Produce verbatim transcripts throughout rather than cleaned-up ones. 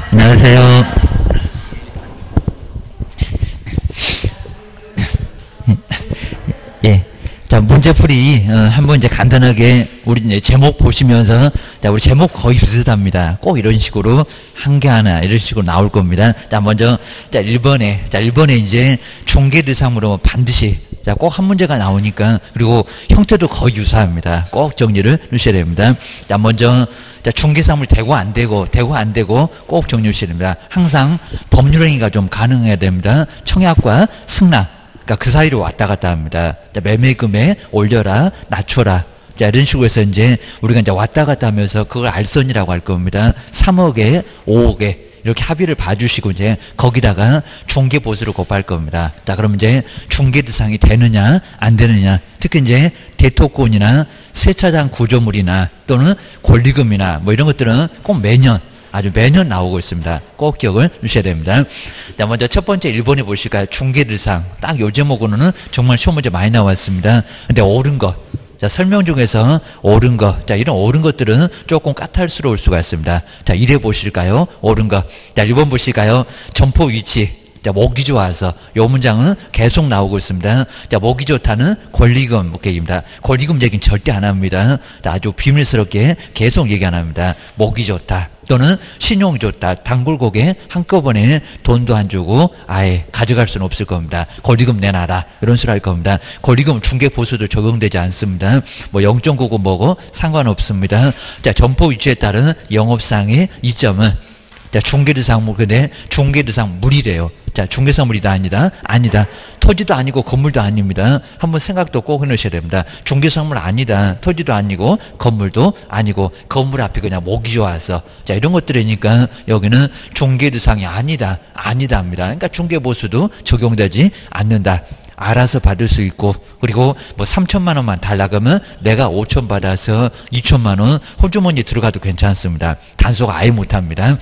안녕하세요. 예. 자, 문제풀이, 어, 한번 이제 간단하게, 우리 이제 제목 보시면서, 자, 우리 제목 거의 비슷합니다. 꼭 이런 식으로, 한 개 하나, 이런 식으로 나올 겁니다. 자, 먼저, 자, 일 번에, 자, 일 번에 이제, 중개대상으로 반드시, 자, 꼭 한 문제가 나오니까, 그리고 형태도 거의 유사합니다. 꼭 정리를 해주셔야 됩니다. 자, 먼저, 자, 중개사물 되고 안 되고, 되고 안 되고, 꼭 정리해 주셔야 됩니다. 항상 법률행위가 좀 가능해야 됩니다. 청약과 승낙. 그러니까 그 사이로 왔다 갔다 합니다. 자, 매매금에 올려라, 낮춰라. 자, 이런 식으로 해서 이제 우리가 이제 왔다 갔다 하면서 그걸 알선이라고 할 겁니다. 삼억에 오억에 이렇게 합의를 봐주시고 이제 거기다가 중개보수를 곱할 겁니다. 자, 그럼 이제 중개대상이 되느냐, 안 되느냐. 특히 이제 대토권이나 세차장 구조물이나 또는 권리금이나 뭐 이런 것들은 꼭 매년 아주 매년 나오고 있습니다. 꼭 기억을 주셔야 됩니다. 자, 먼저 첫 번째 일 번에 보실까요? 중개대상. 딱 요 제목으로는 정말 시험 문제 많이 나왔습니다. 근데 옳은 것. 자, 설명 중에서 옳은 것. 자, 이런 옳은 것들은 조금 까탈스러울 수가 있습니다. 자, 이래 보실까요? 옳은 것. 자, 일 번 보실까요? 점포 위치. 자, 목이 좋아서 요 문장은 계속 나오고 있습니다. 자, 목이 좋다는 권리금 얘기입니다. 권리금 얘기는 절대 안 합니다. 자, 아주 비밀스럽게 계속 얘기 안 합니다. 목이 좋다 또는 신용이 좋다. 단골고객 한꺼번에 돈도 안 주고 아예 가져갈 수는 없을 겁니다. 권리금 내놔라 이런 식으로 할 겁니다. 권리금 중개보수도 적용되지 않습니다. 뭐 영 점 구구 뭐고 상관없습니다. 자, 점포 위치에 따른 영업상의 이점은 자, 중개대상, 근데 중개대상 물이래요. 자, 중개상 물이다, 아니다? 아니다. 토지도 아니고 건물도 아닙니다. 한번 생각도 꼭 해놓으셔야 됩니다. 중개상 물 아니다. 토지도 아니고 건물도 아니고 건물 앞에 그냥 목이 좋아서. 자, 이런 것들이니까 여기는 중개대상이 아니다. 아니다 합니다. 그러니까 중개보수도 적용되지 않는다. 알아서 받을 수 있고, 그리고 뭐 삼천만 원만 달라 그러면 내가 오천 받아서 이천만 원 호주머니 들어가도 괜찮습니다. 단속 아예 못합니다.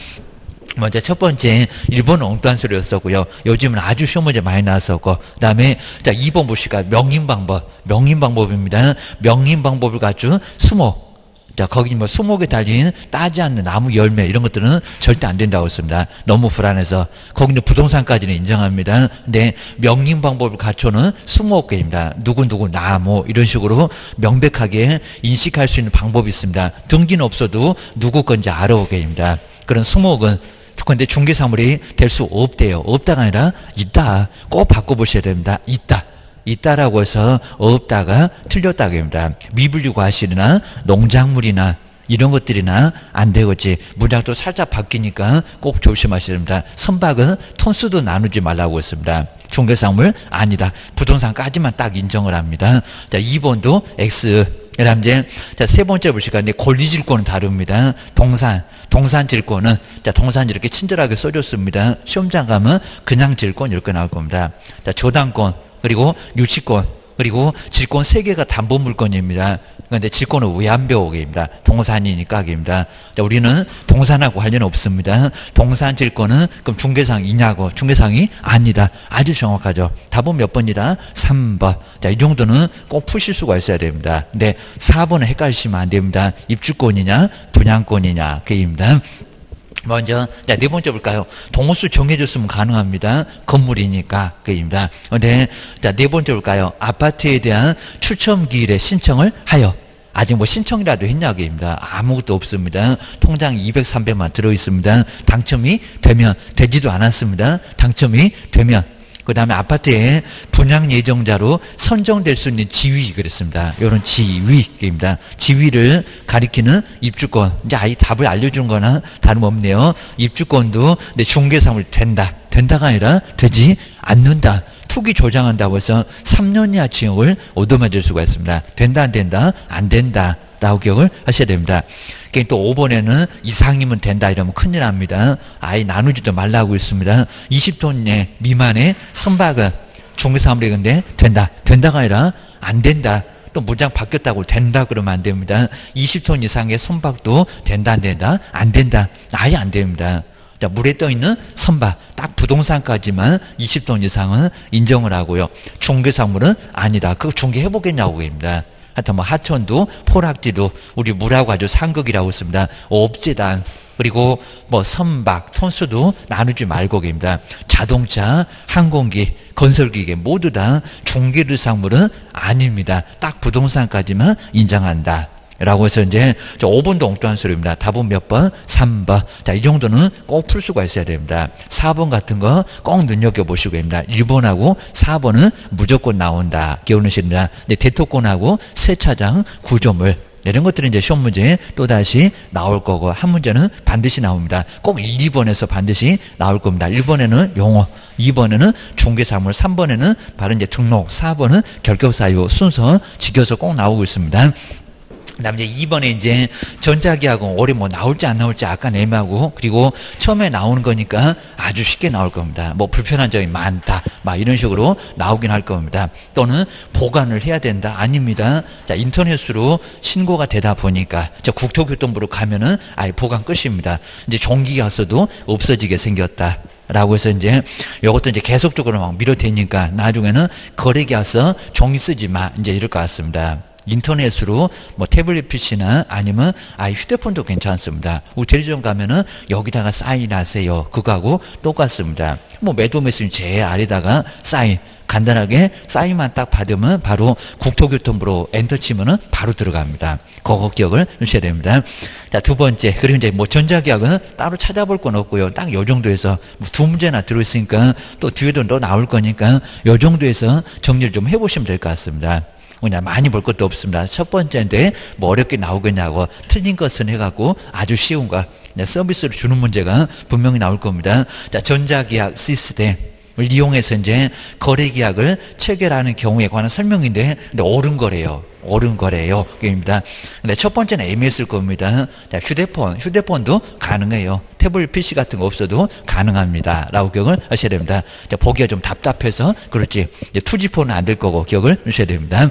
먼저 첫 번째 일 번 엉뚱한 소리였었고요. 요즘은 아주 시험 문제 많이 나왔었고, 그 다음에 자 이 번 보실까요? 명인방법. 명인방법입니다. 명인방법을 가지고 수목. 자, 거기 뭐 수목에 달린 따지 않는 나무 열매 이런 것들은 절대 안 된다고 했습니다. 너무 불안해서. 거기는 부동산까지는 인정합니다. 근데 명인 방법을 갖춰는 수목계입니다. 누구누구 나무 이런 식으로 명백하게 인식할 수 있는 방법이 있습니다. 등기는 없어도 누구 건지 알아오게입니다. 그런 수목은 그런데 중개사물이 될 수 없대요. 없다가 아니라 있다. 꼭 바꿔보셔야 됩니다. 있다. 있다라고 해서 없다가 틀렸다고 합니다. 미분류 과실이나 농작물이나 이런 것들이나 안 되겠지. 문장도 살짝 바뀌니까 꼭 조심하셔야 됩니다. 선박은 톤수도 나누지 말라고 했습니다. 중개사물 아니다. 부동산까지만 딱 인정을 합니다. 자, 이 번도 X. 그 다음 이제, 자, 세 번째 보실까요? 근데 권리질권은 다릅니다. 동산. 동산질권은, 자, 동산 이렇게 친절하게 써줬습니다. 시험장 가면 그냥 질권 이렇게 나올 겁니다. 자, 저당권. 그리고 유치권, 그리고 질권 세 개가 담보물권입니다. 그런데 질권은 왜 안 배우게입니다. 동산이니까 입니다. 우리는 동산하고 관련 없습니다. 동산질권은 그럼 중개상이냐고. 중개상이 아니다. 아주 정확하죠. 답은 몇 번이다? 삼 번. 자, 이 정도는 꼭 푸실 수가 있어야 됩니다. 근데 사 번은 헷갈리시면 안 됩니다. 입주권이냐, 분양권이냐, 그입니다. 먼저, 자, 네 번째 볼까요? 동호수 정해줬으면 가능합니다. 건물이니까, 그입니다. 근데, 자, 네 번째 볼까요? 아파트에 대한 추첨기일에 신청을 하여. 아직 뭐 신청이라도 했냐고입니다. 아무것도 없습니다. 통장 이백, 삼백만 들어있습니다. 당첨이 되면, 되지도 않았습니다. 당첨이 되면. 그 다음에 아파트에 분양 예정자로 선정될 수 있는 지위 그랬습니다. 이런 지위입니다. 지위를 가리키는 입주권. 이제 아예 답을 알려주는 거나 다름없네요. 입주권도 내 중개사물 된다. 된다가 아니라 되지 않는다. 투기 조장한다고 해서 삼 년 이하 징역을 얻어맞을 수가 있습니다. 된다 안 된다? 안 된다. 라고 기억을 하셔야 됩니다. 또 오 번에는 이상이면 된다 이러면 큰일 납니다. 아예 나누지도 말라고 있습니다. 이십 톤 미만의 선박은 중개사물이 근데 된다. 된다가 아니라 안 된다. 또 문장 바뀌었다고 된다 그러면 안 됩니다. 이십 톤 이상의 선박도 된다 안 된다? 안 된다. 아예 안 됩니다. 자, 물에 떠있는 선박, 딱 부동산까지만 이십 톤 이상은 인정을 하고요. 중개사물은 아니다. 그거 중개해보겠냐고 입니다. 하여튼 뭐 하천도 포락지도 우리 물하고 아주 상극이라고 했습니다. 옵제단 그리고 뭐 선박, 톤수도 나누지 말고 입니다. 자동차, 항공기, 건설기계 모두 다 중개대상물은 아닙니다. 딱 부동산까지만 인정한다. 라고 해서 이제 오 번도 엉뚱한 소리입니다. 답은 몇 번? 삼 번. 자, 이 정도는 꼭 풀 수가 있어야 됩니다. 사 번 같은 거 꼭 눈여겨보시고 됩니다. 일 번하고 사 번은 무조건 나온다. 기억나십니다. 근데 대토권하고 세차장, 구조물 이런 것들은 이제 시험 문제에 또다시 나올 거고, 한 문제는 반드시 나옵니다. 꼭 일 번에서 반드시 나올 겁니다. 일 번에는 용어, 이 번에는 중개사물, 삼 번에는 바로 이제 등록, 사 번은 결격사유 순서 지켜서 꼭 나오고 있습니다. 그 다음에 이제 이 번에 이제 전자기하고 올해 뭐 나올지 안 나올지 약간 애매하고, 그리고 처음에 나오는 거니까 아주 쉽게 나올 겁니다. 뭐 불편한 점이 많다, 막 이런 식으로 나오긴 할 겁니다. 또는 보관을 해야 된다. 아닙니다. 자, 인터넷으로 신고가 되다 보니까 저 국토교통부로 가면은 아예 보관 끝입니다. 이제 종기가서도 없어지게 생겼다. 라고 해서 이제 이것도 이제 계속적으로 막 밀어대니까 나중에는 거래계약서 종이 쓰지 마, 이제 이럴 것 같습니다. 인터넷으로 뭐 태블릿 피씨나 아니면 아예 휴대폰도 괜찮습니다. 우리 대리점 가면은 여기다가 사인하세요. 그거하고 똑같습니다. 뭐 매도 매수인 제일 아래다가 사인, 간단하게 사인만 딱 받으면 바로 국토교통부로 엔터 치면은 바로 들어갑니다. 그거 기억을 하셔야 됩니다. 자, 두 번째, 그리고 이제 뭐 전자계약은 따로 찾아볼 건 없고요. 딱 요 정도에서 뭐 두 문제나 들어있으니까 또 뒤에도 또 나올 거니까 요 정도에서 정리를 좀 해보시면 될 것 같습니다. 그냥 많이 볼 것도 없습니다. 첫 번째인데 뭐 어렵게 나오겠냐고, 틀린 것은 해갖고 아주 쉬운 거 서비스로 주는 문제가 분명히 나올 겁니다. 자, 전자계약 시스템을 이용해서 이제 거래계약을 체결하는 경우에 관한 설명인데, 근데 옳은 거래요. 옳은 거래요. 입니다. 근데 첫 번째는 애매했을 겁니다. 자, 휴대폰, 휴대폰도 가능해요. 태블릿 피씨 같은 거 없어도 가능합니다. 라고 기억을 하셔야 됩니다. 자, 보기가 좀 답답해서 그렇지. 이제 투지폰은 안 될 거고 기억을 하셔야 됩니다.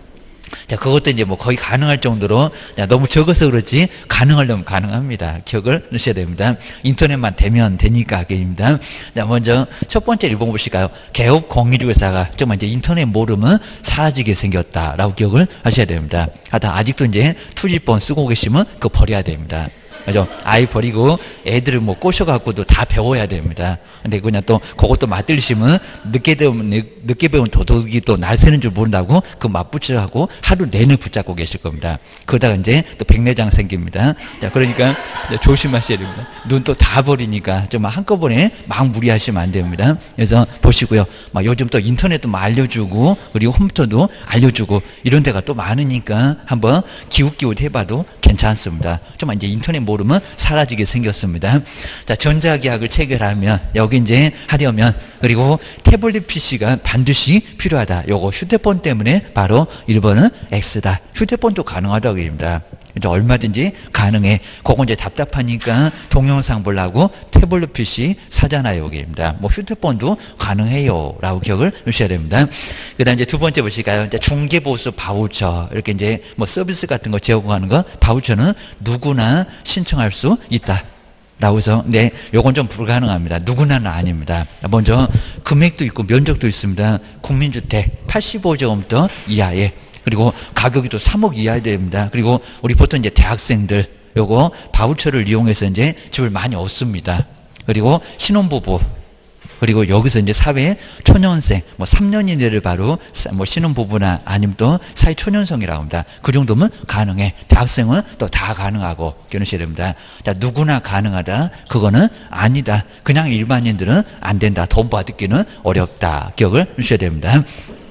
자, 그것도 이제 뭐 거의 가능할 정도로, 자, 너무 적어서 그렇지 가능하려면 가능합니다. 기억을 하셔야 됩니다. 인터넷만 되면 되니까 그입니다. 자, 먼저 첫 번째 읽어보실까요? 개업 공인중개사가 정말 이제 인터넷 모르면 사라지게 생겼다라고 기억을 하셔야 됩니다. 하여튼 아직도 이제 투지폰 쓰고 계시면 그거 버려야 됩니다. 그죠? 아이 버리고 애들을 뭐 꼬셔갖고도 다 배워야 됩니다. 근데 그냥 또 그것도 맞들리시면 늦게 배우면, 늦게 배운 도둑이 또 날 새는 줄 모른다고 그 맞붙이라고 하루 내내 붙잡고 계실 겁니다. 그러다가 이제 또 백내장 생깁니다. 자, 그러니까 조심하셔야 됩니다. 눈 또 다 버리니까 좀 한꺼번에 막 무리하시면 안 됩니다. 그래서 보시고요. 막 요즘 또 인터넷도 막 알려주고, 그리고 홈토도 알려주고 이런 데가 또 많으니까 한번 기웃기웃 해봐도 괜찮습니다. 좀 이제 인터넷 모르면 사라지게 생겼습니다. 자, 전자계약을 체결하면 여기 이제 하려면, 그리고 태블릿 피씨가 반드시 필요하다. 요거 휴대폰 때문에 바로 일 번은 X다. 휴대폰도 가능하다고 합니다. 이제 얼마든지 가능해. 그건 이제 답답하니까 동영상 보려고 태블릿 피씨 사잖아요. 여기입니다. 뭐 휴대폰도 가능해요. 라고 기억을 하셔야 됩니다. 그 다음 이제 두 번째 보실까요? 이제 중개보수 바우처. 이렇게 이제 뭐 서비스 같은 거 제공하는 거, 바우처는 누구나 신청할 수 있다. 라고 해서, 네, 요건 좀 불가능합니다. 누구나는 아닙니다. 먼저 금액도 있고 면적도 있습니다. 국민주택 팔십오 제곱미터 이하에, 그리고 가격이 또 삼억 이하야 됩니다. 그리고 우리 보통 이제 대학생들 요거 바우처를 이용해서 이제 집을 많이 얻습니다. 그리고 신혼부부, 그리고 여기서 이제 사회 초년생, 뭐 삼 년 이내를 바로 뭐 신혼부부나 아니면 또 사회 초년생이라고 합니다. 그 정도면 가능해. 대학생은 또 다 가능하고 기억하셔야 됩니다. 자, 누구나 가능하다. 그거는 아니다. 그냥 일반인들은 안 된다. 돈 받기는 어렵다. 기억을 하셔야 됩니다.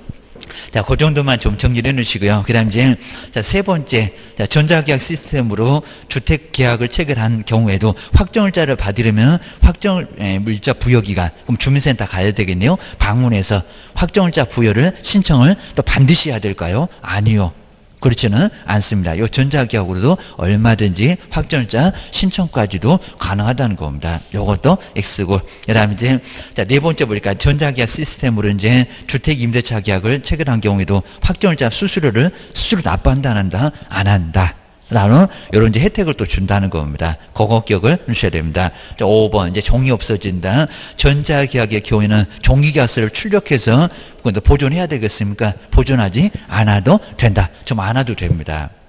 자, 그 정도만 좀 정리를 해 놓으시고요. 그 다음 이제, 자, 세 번째, 자, 전자계약 시스템으로 주택계약을 체결한 경우에도 확정일자를 받으려면 확정일자 부여기간, 그럼 주민센터 가야 되겠네요. 방문해서 확정일자 부여를 신청을 또 반드시 해야 될까요? 아니요. 그렇지는 않습니다. 이 전자계약으로도 얼마든지 확정일자 신청까지도 가능하다는 겁니다. 요것도 X고. 그 다음에 이제, 자, 네 번째 보니까 전자계약 시스템으로 이제 주택임대차 계약을 체결한 경우에도 확정일자 수수료를, 수수료 납부한다, 안 한다? 안 한다. 라는 이런 이제 혜택을 또 준다는 겁니다. 그거 기억을 하셔야 됩니다. 자, 오 번 이제 종이 없어진다. 전자계약의 경우에는 종이계약서를 출력해서 보존해야 되겠습니까? 보존하지 않아도 된다. 좀 안 와도 됩니다.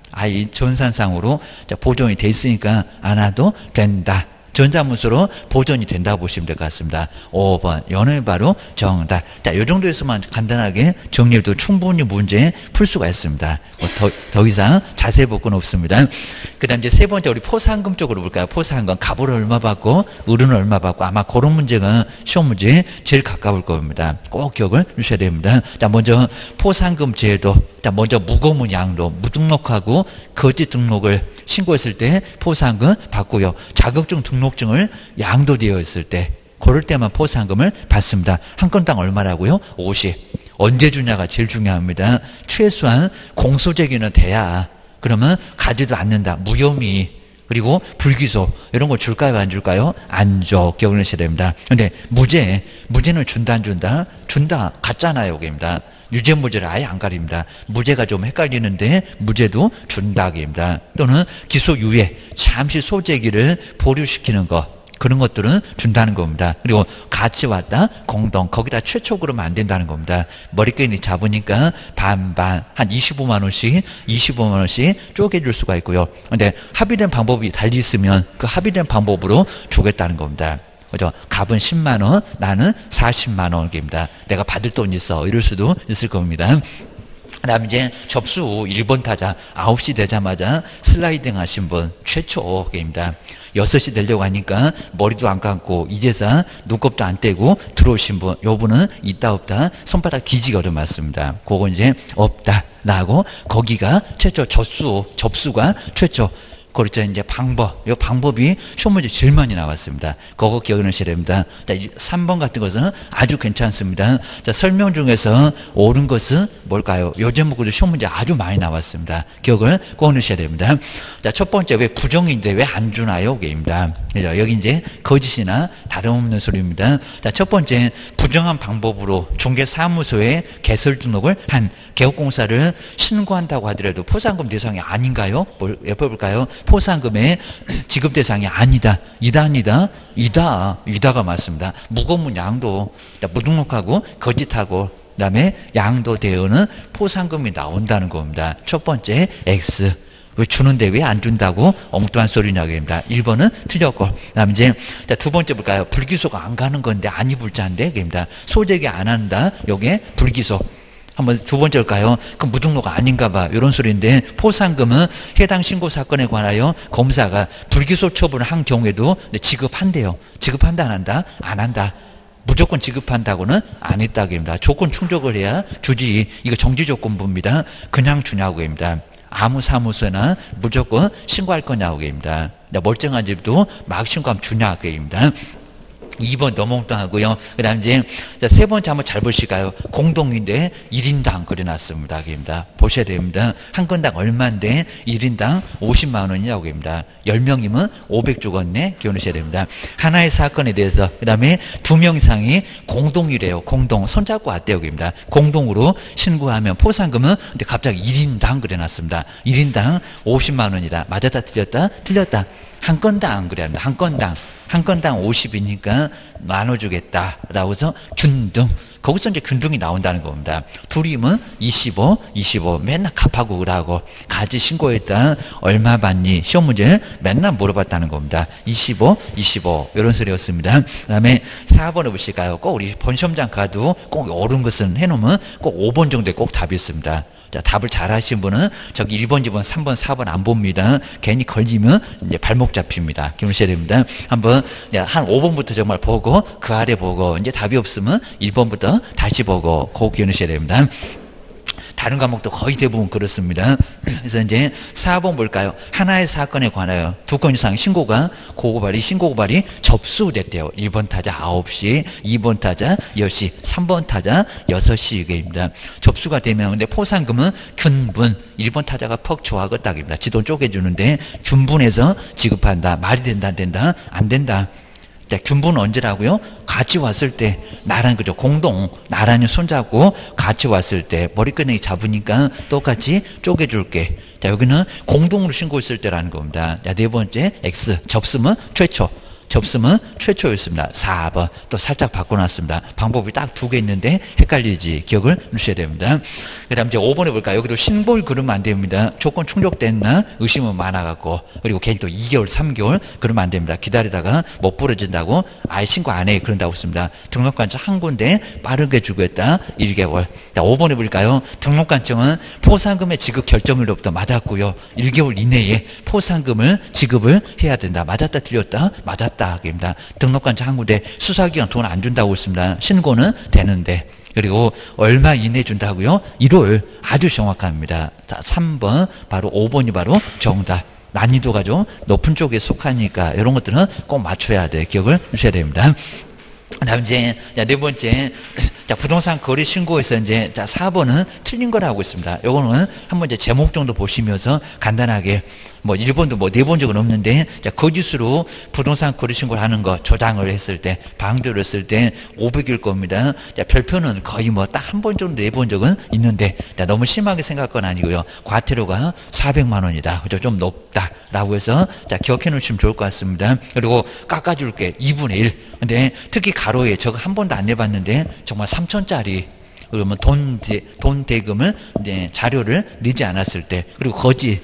아이 전산상으로 자, 보존이 돼 있으니까 안 와도 된다. 전자문서로 보존이 된다고 보시면 될 것 같습니다. 오 번 연애 바로 정답. 자, 이 정도에서만 간단하게 정리해도 충분히 문제 풀 수가 있습니다. 뭐 더, 더 이상 자세히 볼 건 없습니다. 그 다음 이제 세 번째 우리 포상금 쪽으로 볼까요? 포상금 갑을 얼마 받고 을은 얼마 받고 아마 그런 문제가 시험 문제에 제일 가까울 겁니다. 꼭 기억을 주셔야 됩니다. 자, 먼저 포상금 제도. 자, 먼저 무거운 양도 무등록하고 거짓 등록을 신고했을 때 포상금 받고요. 자격증 등록증을 양도되어 있을 때 그럴 때만 포상금을 받습니다. 한 건당 얼마라고요? 오십. 언제 주냐가 제일 중요합니다. 최소한 공소제기는 돼야 그러면 가지도 않는다. 무혐의 그리고 불기소 이런 거 줄까요? 안 줄까요? 안 줘. 기억을 하셔야 됩니다. 근데 무죄, 무죄는 준다 안 준다? 준다. 같잖아요. 여기입니다. 유죄 무죄를 아예 안 가립니다. 무죄가 좀 헷갈리는데 무죄도 준다입니다. 또는 기소유예, 잠시 소재기를 보류시키는 것 그런 것들은 준다는 겁니다. 그리고 같이 왔다 공동 거기다 최초 그러면 안 된다는 겁니다. 머리끈이 잡으니까 반반 한 이십오만 원씩 이십오만 원씩 쪼개줄 수가 있고요. 근데 합의된 방법이 달리 있으면 그 합의된 방법으로 주겠다는 겁니다. 그죠? 갑은 십만 원, 나는 사십만 원입니다. 내가 받을 돈 있어. 이럴 수도 있을 겁니다. 그 다음 이제 접수 일 번 타자 아홉 시 되자마자 슬라이딩 하신 분 최초입니다. 여섯 시 되려고 하니까 머리도 안 감고 이제서 눈곱도 안 떼고 들어오신 분, 요 분은 있다 없다 손바닥 뒤지기 어려맞습니다. 그거 이제 없다 라고 거기가 최초 접수, 접수가 최초. 그렇죠. 이제 방법. 이 방법이 시험 문제 제일 많이 나왔습니다. 그거 기억하셔야 됩니다. 자, 삼 번 같은 것은 아주 괜찮습니다. 자, 설명 중에서 옳은 것은 뭘까요? 요 제목으로 시험 문제 아주 많이 나왔습니다. 기억을 꼭 하셔야 됩니다. 자, 첫 번째, 왜 부정인데 왜 안 주나요? 입니다. 그죠? 여기 이제 거짓이나 다름없는 소리입니다. 자, 첫 번째, 부정한 방법으로 중개사무소에 개설 등록을 한 개업공사를 신고한다고 하더라도 포상금 대상이 아닌가요? 뭘 엿볼까요? 포상금의 지급 대상이 아니다. 이다 아니다? 이다. 이다가 맞습니다. 무거운 양도 무등록하고 거짓하고 그다음에 양도 대여는 포상금이 나온다는 겁니다. 첫 번째 X. 왜 주는데 왜 안 준다고 엉뚱한 소리냐고 합니다. 일 번은 틀렸고. 그다음에 이제 두 번째 볼까요? 불기소가 안 가는 건데 아니 불자인데 그입니다. 소재기 안 한다. 요게 불기소. 한번 두 번째일까요? 그 무등록 아닌가 봐. 이런 소리인데 포상금은 해당 신고 사건에 관하여 검사가 불기소 처분을 한 경우에도 지급한대요. 지급한다 안 한다? 안 한다. 무조건 지급한다고는 안 했다고 합니다. 조건 충족을 해야 주지. 이거 정지조건부입니다. 그냥 주냐고 합니다. 아무 사무소나 무조건 신고할 거냐고 합니다. 멀쩡한 집도 막 신고하면 주냐고 합니다. 이 번 너무엉뚱하고요. 그 다음 이제 세 번째 한번 잘 보실까요? 공동인데 일 인당 그려놨습니다. 입니다. 보셔야 됩니다. 한 건당 얼마인데 일 인당 오십만 원이라고 합니다. 열 명이면 오백 주겠네. 기억하셔야 됩니다. 하나의 사건에 대해서 그 다음에 두 명 이상이 공동이래요. 공동. 손잡고 왔대요. 입니다. 공동으로 신고하면 포상금은 근데 갑자기 일 인당 그려놨습니다. 일 인당 오십만 원이다. 맞았다 틀렸다? 틀렸다. 한 건당 그래야 합니다. 한 건당. 한 건당 오십이니까 나눠주겠다라고 해서 균등. 거기서 이제 균등이 나온다는 겁니다. 둘이면 이십오, 이십오. 맨날 갚하고 그러고 가지 신고했다. 얼마 받니? 시험 문제 맨날 물어봤다는 겁니다. 이십오, 이십오. 이런 소리였습니다. 그 다음에 사 번에 보실까요? 꼭 우리 본시험장 가도 꼭 옳은 것은 해놓으면 꼭 오 번 정도에 꼭 답이 있습니다. 자, 답을 잘 하신 분은 저기 일 번, 이 번, 삼 번, 사 번 안 봅니다. 괜히 걸리면 이제 발목 잡힙니다. 기억하셔야 됩니다. 한번 한 오 번부터 정말 보고 그 아래 보고 이제 답이 없으면 일 번부터 다시 보고 그거 기억하셔야 됩니다. 다른 과목도 거의 대부분 그렇습니다. 그래서 이제 사 번 볼까요? 하나의 사건에 관하여 두 건 이상 신고가 고고발이 신고고발이 접수됐대요. 일 번 타자 아홉 시, 이 번 타자 열 시, 삼 번 타자 여섯 시입니다. 접수가 되면 근데 포상금은 균분. 일 번 타자가 퍽 좋아하겠다입니다. 지돈 쪼개주는데 균분해서 지급한다. 말이 된다 안 된다? 안 된다. 자, 균분은 언제라고요? 같이 왔을 때 나란 그죠 공동 나란히 손잡고 같이 왔을 때 머리끄댕이 잡으니까 똑같이 쪼개줄게. 자, 여기는 공동으로 신고했을 때라는 겁니다. 자, 네 번째 X 접수면 최초. 접수면 최초였습니다. 사 번. 또 살짝 바꿔놨습니다. 방법이 딱 두 개 있는데 헷갈리지. 기억을 주셔야 됩니다. 그 다음 이제 오 번 해볼까요? 여기도 신고를 그러면 안 됩니다. 조건 충족됐나? 의심은 많아갖고. 그리고 괜히 또 이 개월, 삼 개월 그러면 안 됩니다. 기다리다가 못 부러진다고 아예 신고 안 해. 그런다고 했습니다. 등록관청 한 군데 빠르게 주겠다. 일 개월. 자, 오 번 해볼까요? 등록관청은 포상금의 지급 결정일로부터 맞았고요. 일 개월 이내에 포상금을 지급을 해야 된다. 맞았다 틀렸다? 맞았다. 입니다. 등록관청 한 군데 수사기간 돈 안 준다고 했습니다. 신고는 되는데. 그리고 얼마 이내에 준다고요? 일 월. 아주 정확합니다. 자, 삼 번 바로 오 번이 바로 정답. 난이도가 좀 높은 쪽에 속하니까 이런 것들은 꼭 맞춰야 돼. 기억을 주셔야 됩니다. 다음 이제 네 번째 자 부동산 거래 신고에서 이제 자 사 번은 틀린 거라고 있습니다. 요거는 한번 이제 제목 정도 보시면서 간단하게 뭐 일 번도 뭐 네 번 적은 없는데 자 거짓으로 부동산 거래 신고를 하는 거 조장을 했을 때 방조를 했을 때 오백일 겁니다. 자 별표는 거의 뭐 딱 한 번 정도 네 번 적은 있는데 자 너무 심하게 생각할 건 아니고요. 과태료가 사백만 원이다. 그죠? 좀 높다라고 해서 자 기억해 놓으시면 좋을 것 같습니다. 그리고 깎아줄게 이분의 일. 근데 특히 가로에 저거 한 번도 안 내봤는데 정말 삼천짜리 그러면 돈, 대, 돈 대금을 이제 자료를 내지 않았을 때 그리고 거짓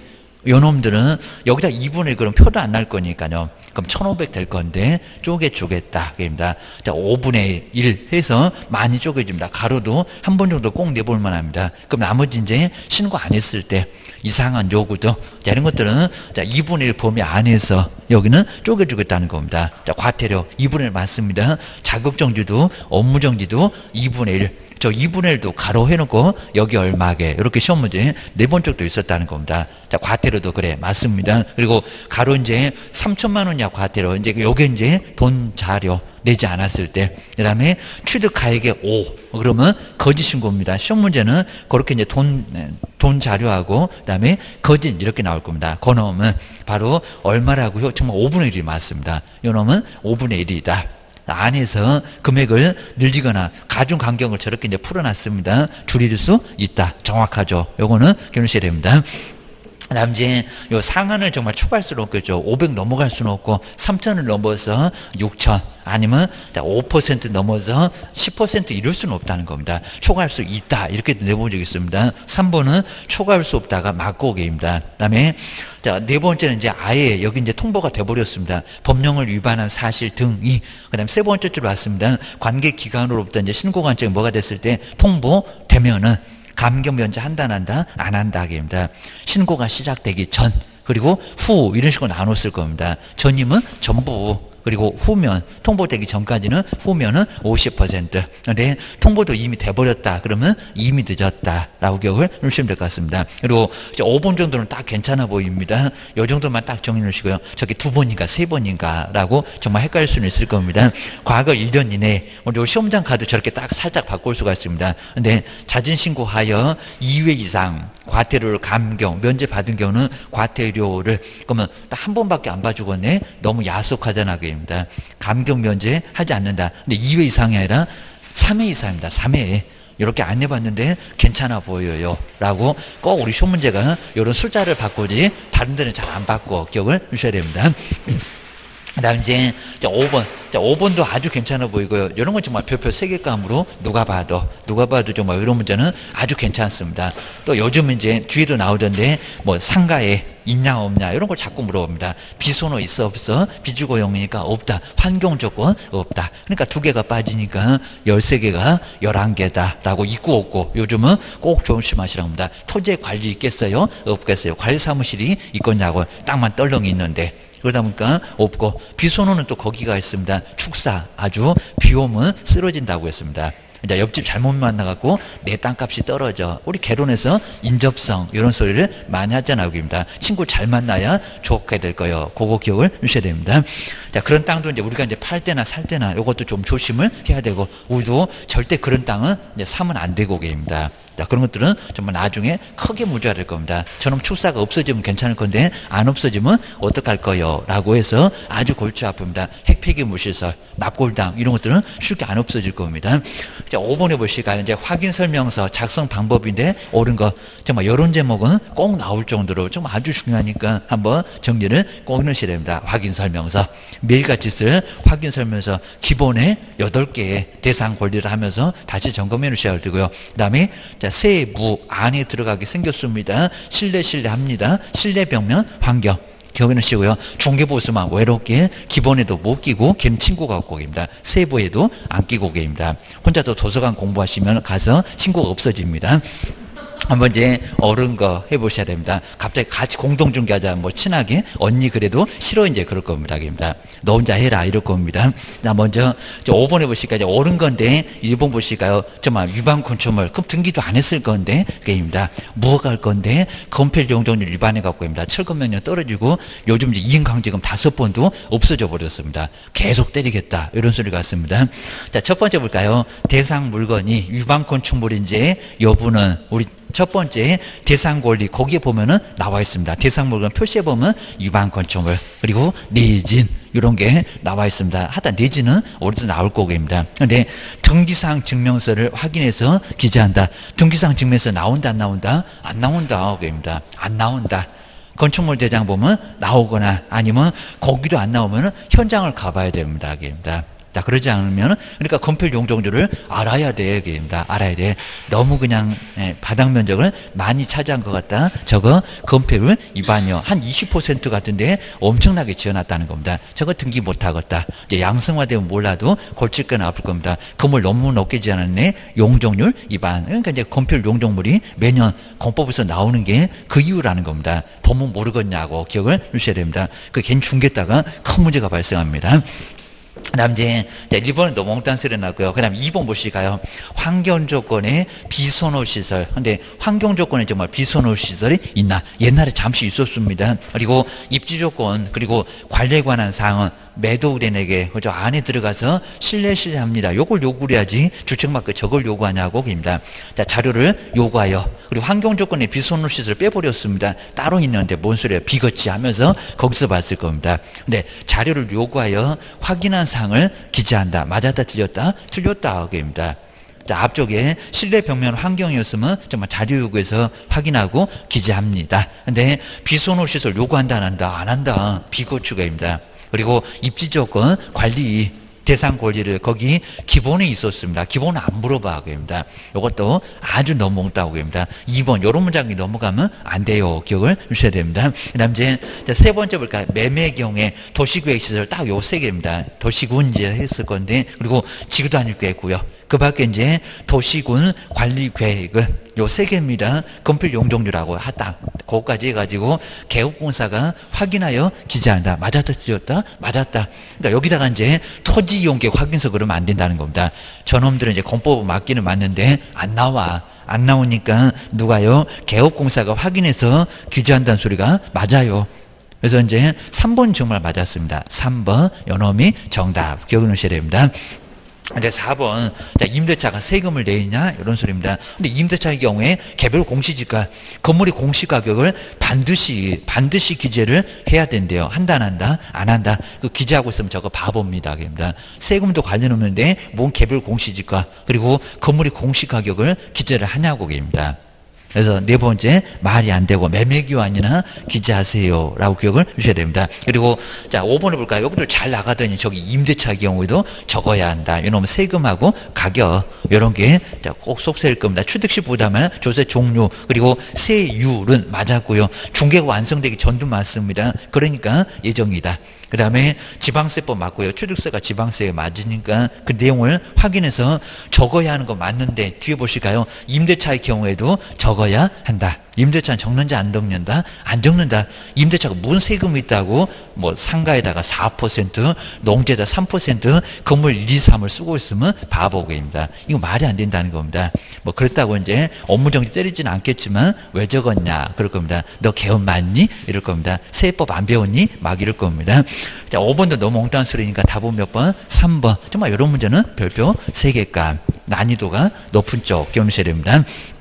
요놈들은 여기다 이분의 일 그럼 표도 안 날 거니까요. 그럼 천오백 될 건데 쪼개주겠다. 그입니다. 자, 오분의 일 해서 많이 쪼개줍니다. 가로도 한 번 정도 꼭 내볼 만합니다. 그럼 나머지 이제 신고 안 했을 때 이상한 요구도 자, 이런 것들은 자, 이분의 일 범위 안에서 여기는 쪼개주겠다는 겁니다. 자, 과태료 이분의 일 맞습니다. 자격정지도 업무정지도 이분의 일. 저 이분의 일도 가로 해놓고 여기 얼마게 이렇게 시험 문제 네 번 쪽도 있었다는 겁니다. 자 과태료도 그래 맞습니다. 그리고 가로 이제 삼천만 원이야 과태료 이제 요게 이제 돈 자료 내지 않았을 때 그다음에 취득가액의 오 그러면 거짓 신고입니다. 시험 문제는 그렇게 이제 돈 돈 자료하고 그다음에 거짓 이렇게 나올 겁니다. 그 놈은 바로 얼마라고요? 정말 오분의 일이 맞습니다. 요 놈은 오분의 일이다. 안에서 금액을 늘리거나 가중 간격을 저렇게 이제 풀어놨습니다. 줄일 수 있다. 정확하죠. 요거는 기억하셔야 됩니다. 다음 이제 요 상한을 정말 초과할 수는 없겠죠. 오백 넘어갈 수는 없고 삼천을 넘어서 육천 아니면 오 퍼센트 넘어서 십 퍼센트 이럴 수는 없다는 겁니다. 초과할 수 있다 이렇게 내본 적이 있습니다. 삼 번은 초과할 수 없다가 맞고개입니다. 그다음에 자, 네 번째는 이제 아예 여기 이제 통보가 돼버렸습니다. 법령을 위반한 사실 등이 그다음 세 번째 줄 왔습니다. 관계 기관으로부터 이제 신고 관청이 뭐가 됐을 때 통보되면은 감경 면제 한다 안 한다 안 한다 하기입니다. 신고가 시작되기 전 그리고 후 이런 식으로 나눴을 겁니다. 전이면 전부 그리고 후면 통보되기 전까지는 후면은 오십 퍼센트 근데 통보도 이미 돼버렸다 그러면 이미 늦었다라고 기억을 해주시면 될 것 같습니다. 그리고 이제 오 번 정도는 딱 괜찮아 보입니다. 이 정도만 딱 정리해 주시고요. 저기 두 번인가 세 번인가 라고 정말 헷갈릴 수는 있을 겁니다. 과거 일 년 이내 우리 시험장 카드 저렇게 딱 살짝 바꿀 수가 있습니다. 근데 자진신고하여 이 회 이상 과태료를 감경 면제 받은 경우는 과태료를 그러면 딱 한 번밖에 안 봐주겠네 너무 야속하잖아 그입니다. 감경 면제 하지 않는다. 근데 이 회 이상이 아니라 삼 회 이상입니다. 삼 회 이렇게 안 해봤는데 괜찮아 보여요 라고 꼭 우리 시험 문제가 이런 숫자를 바꾸지 다른 데는 잘 안 바꿔 기억을 주셔야 됩니다. 그 다음 이제 오 번 자, 오 번도 아주 괜찮아 보이고요. 이런 건 정말 별표 세 개 감으로 누가 봐도 누가 봐도 정말 이런 문제는 아주 괜찮습니다. 또 요즘 이제 뒤에도 나오던데 뭐 상가에 있냐 없냐 이런 걸 자꾸 물어봅니다. 비소노 있어 없어? 비주거용이니까 없다. 환경 조건 없다. 그러니까 두 개가 빠지니까 열세 개가 열한 개다 라고 있고 없고 요즘은 꼭 조심하시라고 합니다. 토지의 관리 있겠어요? 없겠어요? 관리사무실이 있겠냐고 딱만 떨렁이 있는데 그러다 보니까 없고 비소노는 또 거기가 있습니다. 축사 아주 비 오면 쓰러진다고 했습니다. 이제 옆집 잘못 만나갖고 내 땅값이 떨어져. 우리 개론에서 인접성 이런 소리를 많이 하잖아요. 여기입니다. 친구 잘 만나야 좋게 될 거예요. 그거 기억을 주셔야 됩니다. 자 그런 땅도 이제 우리가 이제 팔 때나 살 때나 이것도 좀 조심을 해야 되고 우리도 절대 그런 땅은 이제 사면 안 되고 계입니다. 자, 그런 것들은 정말 나중에 크게 문제가 될 겁니다. 저놈 축사가 없어지면 괜찮을 건데 안 없어지면 어떡할 거요? 라고 해서 아주 골치 아픕니다. 핵폐기 무시설, 납골당 이런 것들은 쉽게 안 없어질 겁니다. 자, 오 번에 보시니까 이제 확인 설명서 작성 방법인데 옳은 거 정말 이런 제목은 꼭 나올 정도로 정말 아주 중요하니까 한번 정리를 꼭 넣으셔야 됩니다. 확인 설명서 매일같이 쓸 확인 설명서 기본에 여덟 개의 대상 권리를 하면서 다시 점검해 놓으셔야 되고요. 그 다음에 자, 세부 안에 들어가게 생겼습니다. 실내 실내 합니다. 실내 벽면 환경 기억해 놓으시고요. 중개보수만 외롭게 기본에도 못 끼고 걔는 친구가 없고 계십니다. 세부에도 안 끼고 계십니다. 혼자서 도서관 공부하시면 가서 친구가 없어집니다. 한번 이제 어른 거 해보셔야 됩니다. 갑자기 같이 공동중개하자, 뭐 친하게 언니 그래도 싫어 이제 그럴 겁니다. 그럽니다. 너 혼자 해라 이럴 겁니다. 자, 먼저 오 번 해보실까요? 옳은 건데 일 번 보실까요? 정말 위반 건축물 그럼 등기도 안 했을 건데 그입니다. 무허가 할 건데 건폐율 용적률 위반해 갖고 입니다. 철거 명령 떨어지고 요즘 이제 이행강제금 다섯 번도 없어져 버렸습니다. 계속 때리겠다 이런 소리가 왔습니다. 자, 첫 번째 볼까요? 대상 물건이 위반 건축물인지 여부는 우리 첫 번째 대상 권리 거기에 보면은 나와 있습니다. 대상 물건 표시해 보면 위반 건축물 그리고 내진 이런 게 나와 있습니다. 하다 내지는 어디서 나올 거고입니다. 그런데 등기사항 증명서를 확인해서 기재한다. 등기사항 증명서 나온다 안 나온다? 안 나온다 그입니다. 안 나온다. 건축물 대장 보면 나오거나 아니면 거기도 안 나오면 현장을 가봐야 됩니다. 그입니다. 자, 그러지 않으면, 그러니까 건폐율 용적률을 알아야 돼. 그입니다. 알아야 돼. 너무 그냥, 예, 바닥 면적을 많이 차지한 것 같다. 저거 건폐율 위반이요. 한 이십 퍼센트 같은데 엄청나게 지어놨다는 겁니다. 저거 등기 못하겠다. 이제 양성화되면 몰라도 골칫거나 아플 겁니다. 건물 너무 높게 지어놨네. 용적률 위반. 그러니까 이제 건폐율 용적물이 매년 건법에서 나오는 게 그 이유라는 겁니다. 보면 모르겠냐고 기억을 주셔야 됩니다. 그 괜히 중개다가 큰 문제가 발생합니다. 그 다음 이제 일 번은 너무 몽땅 소리 나고요. 그 다음 이 번 보실까요? 환경 조건에 비선호 시설. 근데 환경 조건에 정말 비선호 시설이 있나? 옛날에 잠시 있었습니다. 그리고 입지 조건 그리고 관리에 관한 사항은 매도 의뢰인에게 그저 안에 들어가서 실내 실내 합니다. 요걸 요구를 해야지 주택마크 저걸 요구하냐고 입니다. 자, 자료를 요구하여 그리고 환경 조건에 비선호 시설을 빼버렸습니다. 따로 있는데 뭔 소리야 비거치 하면서 거기서 봤을 겁니다. 근데 자료를 요구하여 확인한 사항을 기재한다. 맞았다 틀렸다 틀렸다 입니다. 자, 앞쪽에 실내 벽면 환경이었으면 정말 자료 요구해서 확인하고 기재합니다. 근데 비선호 시설 요구한다 안 한다 안 한다 비고추가입니다. 그리고 입지 조건 관리 대상 권리를 거기 기본에 있었습니다. 기본은 안 물어봐 그입니다. 이것도 아주 너무 몽따고 그입니다. 이 번 이런 문장이 넘어가면 안 돼요. 기억을 주셔야 됩니다. 그다음 이제 세 번째 볼까요? 매매 경우에 도시계획 시설 딱 요 세 개입니다. 도시군 이제 했을 건데 그리고 지구단위 계획고요. 그 밖에 이제 도시군 관리 계획은 요 세 개입니다. 건폐율 용적률하고 하다. 그거까지 해가지고 개업공사가 확인하여 기재한다. 맞았다, 틀렸다? 맞았다. 그러니까 여기다가 이제 토지 이용계획 확인서 그러면 안 된다는 겁니다. 저놈들은 이제 건법을 맞기는 맞는데 안 나와. 안 나오니까 누가요? 개업공사가 확인해서 기재한다는 소리가 맞아요. 그래서 이제 삼 번 정말 맞았습니다. 삼 번 요놈이 정답. 기억해 놓으셔야 됩니다. 이제 사 번, 자, 임대차가 세금을 내냐? 이런 소리입니다. 근데 임대차의 경우에 개별 공시지가, 건물의 공시가격을 반드시, 반드시 기재를 해야 된대요. 한다, 안 한다? 안 한다. 그 기재하고 있으면 저거 바보입니다. 그입니다. 세금도 관련 없는데, 뭔 개별 공시지가, 그리고 건물의 공시가격을 기재를 하냐고 그입니다. 그래서 네 번째 말이 안 되고 매매기한이나 기재하세요 라고 기억을 주셔야 됩니다. 그리고 자 오 번을 볼까요? 여기도 잘 나가더니 저기 임대차 경우에도 적어야 한다. 이놈은 세금하고 가격 이런 게 꼭 속세일 겁니다. 취득시 부담을 조세 종류 그리고 세율은 맞았고요. 중개가 완성되기 전도 맞습니다. 그러니까 예정이다. 그 다음에 지방세법 맞고요. 취득세가 지방세에 맞으니까 그 내용을 확인해서 적어야 하는 거 맞는데 뒤에 보실까요? 임대차의 경우에도 적어야 한다. 임대차는 적는지 안 적는다? 안 적는다. 임대차가 무슨 세금이 있다고 뭐 상가에다가 사 퍼센트, 농지에다 삼 퍼센트, 건물 일, 이, 삼을 쓰고 있으면 바보입니다. 이거 말이 안 된다는 겁니다. 뭐 그렇다고 이제 업무 정지 때리지는 않겠지만 왜 적었냐? 그럴 겁니다. 너 개업 맞니? 이럴 겁니다. 세법 안 배웠니? 막 이럴 겁니다. 자, 오 번도 너무 엉뚱한 소리니까 답은 몇 번? 삼 번. 정말 이런 문제는 별표 세 개값. 난이도가 높은 쪽 기억하셔야 됩니다.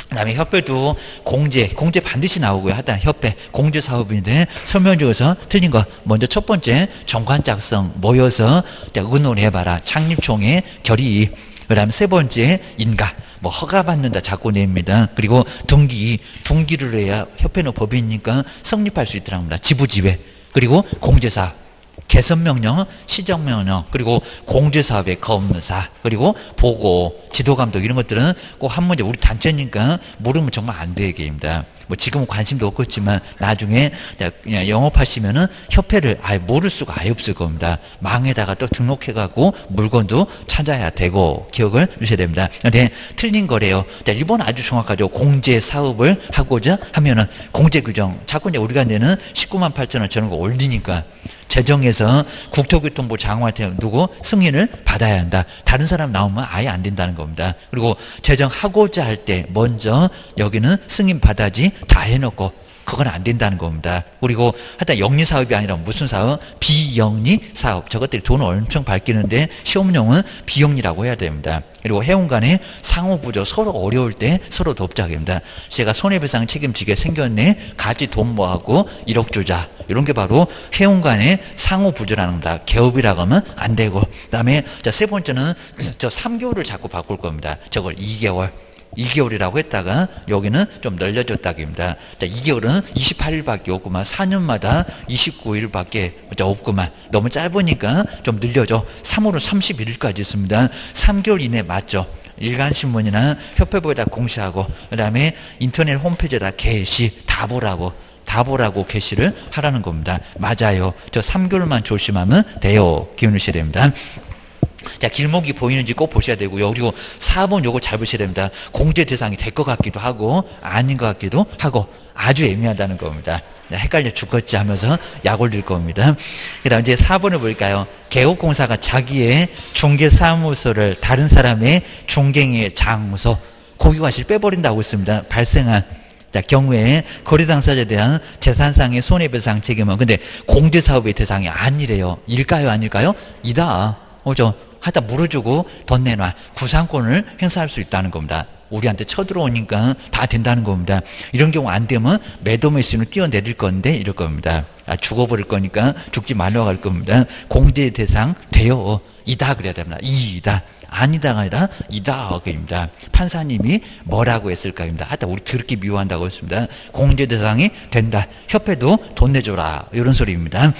그다음에 협회도 공제, 공제 반드시 나오고요. 하여튼 협회, 공제 사업인데 설명 중에서 틀린 거. 먼저 첫 번째, 정관 작성, 모여서 의논해봐라. 창립총회 결의. 그 다음에 세 번째, 인가. 뭐 허가받는다 자꾸 냅니다. 그리고 등기, 등기를 해야 협회는 법이니까 성립할 수 있더라고 합니다. 지부지회. 그리고 공제사업. 개선명령, 시정명령, 그리고 공제사업의 검사, 그리고 보고, 지도감독 이런 것들은 꼭 한 문제 우리 단체니까 모르면 정말 안 되게입니다. 뭐 지금은 관심도 없겠지만 나중에 그냥 영업하시면은 협회를 아예 모를 수가 아예 없을 겁니다. 망에다가 또 등록해가고 물건도 찾아야 되고 기억을 주셔야 됩니다. 근데 틀린 거래요. 자, 일본 아주 정확하죠. 공제 사업을 하고자 하면은 공제 규정 자꾸 이제 우리가 내는 십구만 팔천 원 저런 거 올리니까. 재정에서 국토교통부 장관한테 누구 승인을 받아야 한다. 다른 사람 나오면 아예 안 된다는 겁니다. 그리고 재정하고자 할 때 먼저 여기는 승인 받아지 다 해놓고 그건 안 된다는 겁니다. 그리고 하여튼 영리 사업이 아니라 무슨 사업? 비영리 사업. 저것들이 돈을 엄청 밝히는데 시험용은 비영리라고 해야 됩니다. 그리고 회원 간의 상호부조 서로 어려울 때 서로 돕자입니다. 제가 손해배상 책임지게 생겼네. 같이 돈 모아고 일억 주자. 이런 게 바로 회원 간의 상호부조라는 겁니다. 개업이라고 하면 안 되고. 그 다음에 세 번째는 저 삼 개월을 자꾸 바꿀 겁니다. 저걸 이 개월. 이 개월이라고 했다가 여기는 좀 늘려줬다기입니다. 이 개월은 이십팔 일밖에 없구만. 사 년마다 이십구 일밖에 없구만. 너무 짧으니까 좀 늘려줘. 삼월은 삼십일 일까지 있습니다. 삼 개월 이내 맞죠? 일간신문이나 협회부에다 공시하고 그 다음에 인터넷 홈페이지에다 게시 다 보라고 다 보라고 게시를 하라는 겁니다. 맞아요. 저 삼 개월만 조심하면 돼요. 기울이셔야 됩니다. 자, 길목이 보이는지 꼭 보셔야 되고요. 그리고 사 번 요거 잘 보셔야 됩니다. 공제 대상이 될 것 같기도 하고 아닌 것 같기도 하고 아주 애매하다는 겁니다. 헷갈려 죽겠지 하면서 약 올릴 겁니다. 그 다음 이제 사 번을 볼까요? 개업공사가 자기의 중개사무소를 다른 사람의 중개의 장소, 고기과실 빼버린다고 했습니다. 발생한 자, 경우에 거래 당사자에 대한 재산상의 손해배상 책임은 근데 공제사업의 대상이 아니래요. 일까요? 아닐까요? 이다. 어죠. 하다 물어주고 돈 내놔. 구상권을 행사할 수 있다는 겁니다. 우리한테 쳐들어오니까 다 된다는 겁니다. 이런 경우 안 되면 매도매수는 뛰어내릴 건데 이럴 겁니다. 아, 죽어버릴 거니까 죽지 말라고 할 겁니다. 공제 대상 돼요. 이다 그래야 됩니다. 이다. 아니다가 아니라 이다 그입니다. 판사님이 뭐라고 했을까입니다. 하여튼 우리 그렇게 미워한다고 했습니다. 공제 대상이 된다. 협회도 돈 내줘라. 이런 소리입니다.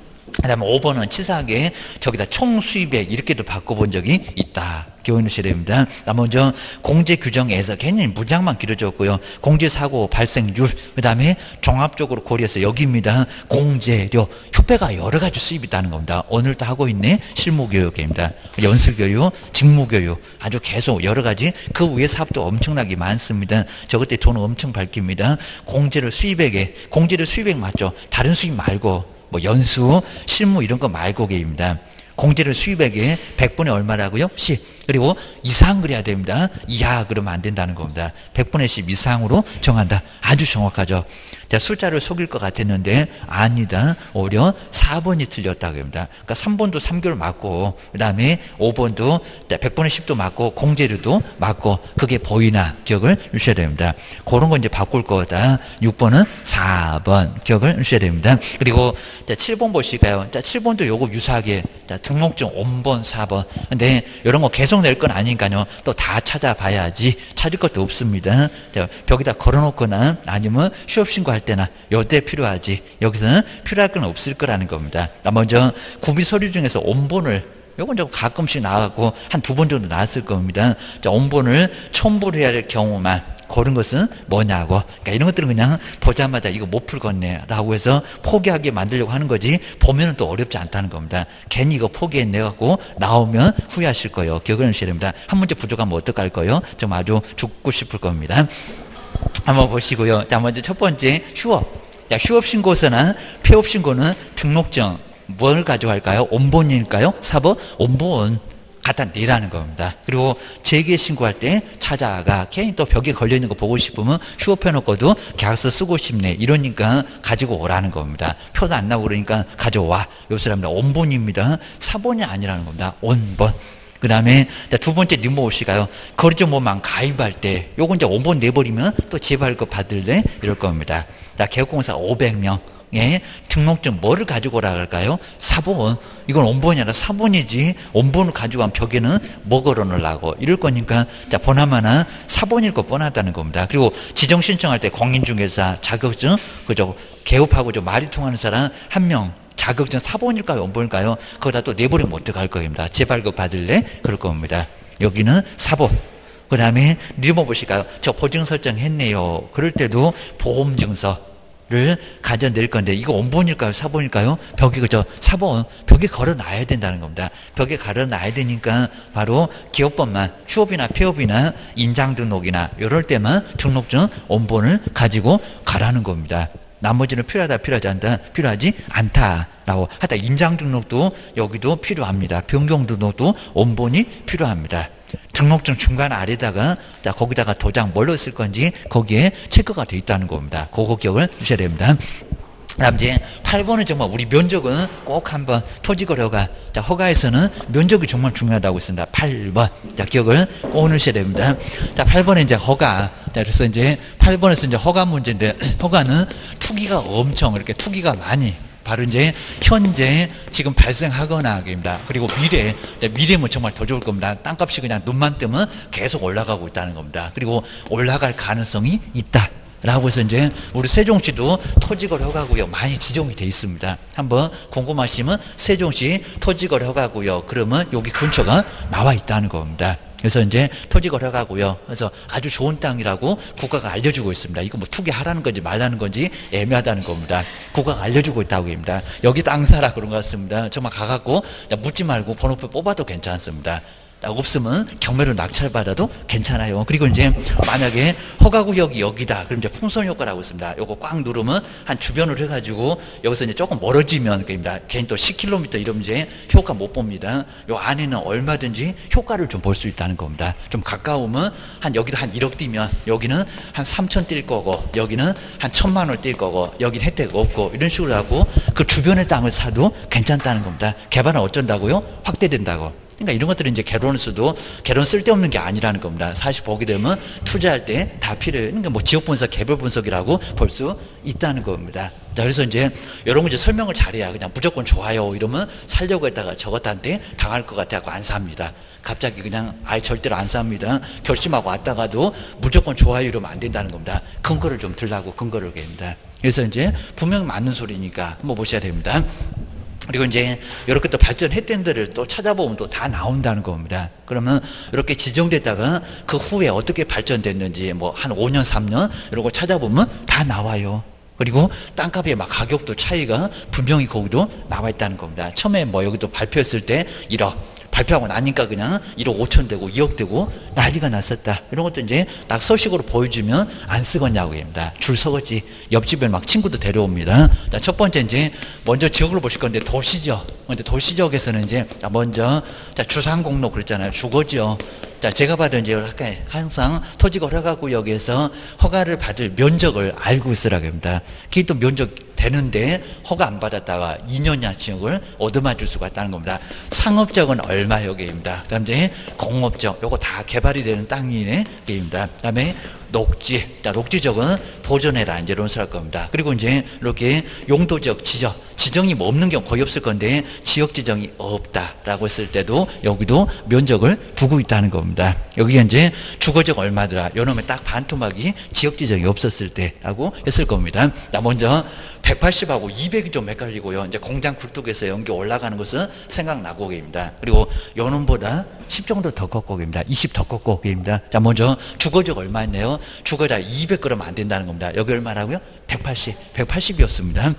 그 다음에 오 번은 치사하게 저기다 총 수입액 이렇게도 바꿔본 적이 있다. 교훈하셔야 됩니다. 먼저 공제 규정에서 괜히 무장만 길어졌고요. 공제 사고 발생률, 그 다음에 종합적으로 고려해서 여기입니다. 공제료, 협회가 여러 가지 수입이 있다는 겁니다. 오늘도 하고 있네. 실무교육입니다. 연수교육, 직무교육, 아주 계속 여러 가지 그 위에 사업도 엄청나게 많습니다. 저것 때 돈 엄청 밝힙니다. 공제료 수입액에, 공제료 수입액 맞죠? 다른 수입 말고 뭐 연수, 실무 이런 거 말고게입니다. 공제료 수입액에 백 분의 얼마라고요? 십. 그리고 이상 그래야 됩니다. 이하 그러면 안 된다는 겁니다. 백 분의 십 이상으로 정한다. 아주 정확하죠. 자, 숫자를 속일 것 같았는데 아니다. 오히려 사 번이 틀렸다고 합니다. 그러니까 삼 번도 삼 개월 맞고 그 다음에 오 번도 백 분의 십도 맞고 공제료도 맞고 그게 보이나 기억을 주셔야 됩니다. 그런 거 이제 바꿀 거다. 육 번은 사 번 기억을 주셔야 됩니다. 그리고 자, 칠 번 보실까요? 자, 칠 번도 요거 유사하게 자, 등록증 오 번, 사 번. 근데 이런 거 계속 낼 건 아니니까요. 또 다 찾아봐야지 찾을 것도 없습니다. 자, 벽에다 걸어놓거나 아니면 휴업신고할 때나 요때 필요하지. 여기서는 필요할 건 없을 거라는 겁니다. 먼저 구비 서류 중에서 원본을 요건 좀 가끔씩 나가고 한 두 번 정도 나왔을 겁니다. 자, 원본을 첨부를 해야 할 경우만 그런 것은 뭐냐고. 그러니까 이런 것들은 그냥 보자마자 이거 못 풀겠네 라고 해서 포기하게 만들려고 하는 거지 보면은 또 어렵지 않다는 겁니다. 괜히 이거 포기했네 갖고 나오면 후회하실 거예요. 기억을 하셔야 됩니다. 한 문제 부족하면 어떡할 거예요? 좀 아주 죽고 싶을 겁니다. 한번 보시고요. 자, 먼저 첫 번째 휴업. 자, 휴업 신고서나 폐업 신고는 등록증 뭘 가져갈까요? 원본일까요? 사 번 원본 갖다 내라는 겁니다. 그리고 재개 신고할 때 찾아가 괜히 또 벽에 걸려있는 거 보고 싶으면 휴업해놓고도 계약서 쓰고 싶네 이러니까 가지고 오라는 겁니다. 표도 안 나오고 그러니까 가져와. 요 사람들 원본입니다. 사 번이 아니라는 겁니다. 원본. 그 다음에 두 번째 nim모씨가요. 거리정보망 가입할 때 요거 이제 원본 내버리면 또 재발급 받을래 이럴 겁니다. 자, 개업공사 오백 명. 예, 등록증 뭐를 가지고 오라 할까요? 사본. 이건 원본이 아니라 사본이지 원본을 가지고 한 벽에는 뭐 걸어놓으려고 이럴 거니까 자, 보나마나 사본일 거 뻔하다는 겁니다. 그리고 지정 신청할 때 공인중개사 자격증 그죠? 개업하고 좀 말이 통하는 사람 한 명 자격증 사본일까요? 원본일까요? 거기다 또 내버리면 어떡할 겁니다. 재발급 받을래? 그럴 겁니다. 여기는 사본. 그 다음에 리모 보실까요? 저 보증 설정했네요. 그럴 때도 보험증서 를 가져낼 건데 이거 원본일까요? 사본일까요? 벽에 그저 사본 벽에 걸어놔야 된다는 겁니다. 벽에 걸어놔야 되니까 바로 기업법만 휴업이나 폐업이나 인장등록이나 이럴 때만 등록증 원본을 가지고 가라는 겁니다. 나머지는 필요하다 필요하지 않다 필요하지 않다라고 하다. 인장등록도 여기도 필요합니다. 변경등록도 원본이 필요합니다. 등록증 중간 아래다가 자, 거기다가 도장 뭘로 쓸 건지 거기에 체크가 돼 있다는 겁니다. 그거 기억을 주셔야 됩니다. 다음 이제 팔 번은 정말 우리 면적은 꼭 한번 토지거래허가 자, 허가에서는 면적이 정말 중요하다고 있습니다. 팔 번 자, 기억을 꼭 넣으셔야 됩니다. 자, 팔 번에 이제 허가 자, 그래서 이제 팔 번에서 이제 허가 문제인데 허가는 투기가 엄청 이렇게 투기가 많이 바로 이제 현재 지금 발생하거나 입니다. 그리고 미래, 미래면 정말 더 좋을 겁니다. 땅값이 그냥 눈만 뜨면 계속 올라가고 있다는 겁니다. 그리고 올라갈 가능성이 있다. 라고 해서 이제 우리 세종시도 토지거래 허가구역 많이 지정이 돼 있습니다. 한번 궁금하시면 세종시 토지거래 허가구역 그러면 여기 근처가 나와 있다는 겁니다. 그래서 이제 토지거래 허가구역 그래서 아주 좋은 땅이라고 국가가 알려주고 있습니다. 이거 뭐 투기하라는 건지 말라는 건지 애매하다는 겁니다. 국가가 알려주고 있다고 합니다. 여기 땅 사라 그런 것 같습니다. 정말 가갖고 묻지 말고 번호표 뽑아도 괜찮습니다. 없으면 경매로 낙찰받아도 괜찮아요. 그리고 이제 만약에 허가구역이 여기다 그럼 이제 풍선효과라고 있습니다. 요거 꽉 누르면 한 주변으로 해가지고 여기서 이제 조금 멀어지면 그입니다. 괜히 또 십 킬로미터 이러면 이제 효과 못 봅니다. 요 안에는 얼마든지 효과를 좀 볼 수 있다는 겁니다. 좀 가까우면 한 여기도 한 일억 뛰면 여기는 한 삼천 뛸 거고 여기는 한 천만 원 뛸 거고 여기는 혜택 없고 이런 식으로 하고 그 주변의 땅을 사도 괜찮다는 겁니다. 개발은 어쩐다고요? 확대된다고. 그러니까 이런 것들은 이제 개론을 써도 개론 쓸데없는 게 아니라는 겁니다. 사실 보게 되면 투자할 때 다 필요해요. 그러니까 뭐 지역 분석, 개별 분석이라고 볼 수 있다는 겁니다. 자, 그래서 이제 이런 거 이제 설명을 잘해야 그냥 무조건 좋아요 이러면 살려고 했다가 저것한테 당할 것 같아서 안 삽니다. 갑자기 그냥 아예 절대로 안 삽니다. 결심하고 왔다가도 무조건 좋아요 이러면 안 된다는 겁니다. 근거를 좀 들라고 근거를 얘기합니다. 그래서 이제 분명 맞는 소리니까 한번 보셔야 됩니다. 그리고 이제 이렇게 또 발전했던 데를 또 찾아보면 또 다 나온다는 겁니다. 그러면 이렇게 지정됐다가 그 후에 어떻게 발전됐는지 뭐 한 오 년, 삼 년 이런 거 찾아보면 다 나와요. 그리고 땅값의 막 가격도 차이가 분명히 거기도 나와 있다는 겁니다. 처음에 뭐 여기도 발표했을 때 일억 발표하고 나니까 그냥 일억 오천 되고 이억 되고 난리가 났었다. 이런 것도 이제 딱 서식으로 보여주면 안 쓰겠냐고 합니다. 줄 서겠지. 옆집에 막 친구도 데려옵니다. 자, 첫 번째 이제 먼저 지역을 보실 건데 도시죠. 근데 도시지역에서는 이제 먼저 자, 주상공로 그랬잖아요. 주거지요. 자, 제가 받은 이제 항상 토지거래 허가구역에서 허가를 받을 면적을 알고 있으라고 합니다. 그게 또 면적 되는데 허가 안 받았다가 이 년이나 지역을 얻어맞을 수가 있다는 겁니다. 상업적은 얼마 여기입니다. 그다음 이제 공업적 요거 다 개발이 되는 땅이네 게입니다. 그다음에 녹지, 자, 녹지적은 보존해라 이제 론설할 겁니다. 그리고 이제 이렇게 용도적 지적, 지정이 뭐 없는 경우 거의 없을 건데 지역 지정이 없다라고 했을 때도 여기도 면적을 두고 있다는 겁니다. 여기가 이제 주거적 얼마더라. 요놈의 딱 반토막이 지역 지정이 없었을 때라고 했을 겁니다. 자, 먼저 백팔십하고 이백이 좀 헷갈리고요. 이제 공장 굴뚝에서 연기 올라가는 것은 생각나고 계십니다. 그리고 요놈보다 십 정도 더 꺾고 계십니다. 이십 더 꺾고 계십니다. 자, 먼저 주거적 얼마였네요. 주거자 이백 그러면 안 된다는 겁니다. 여기 얼마라고요? 백팔십. 백팔십이었습니다.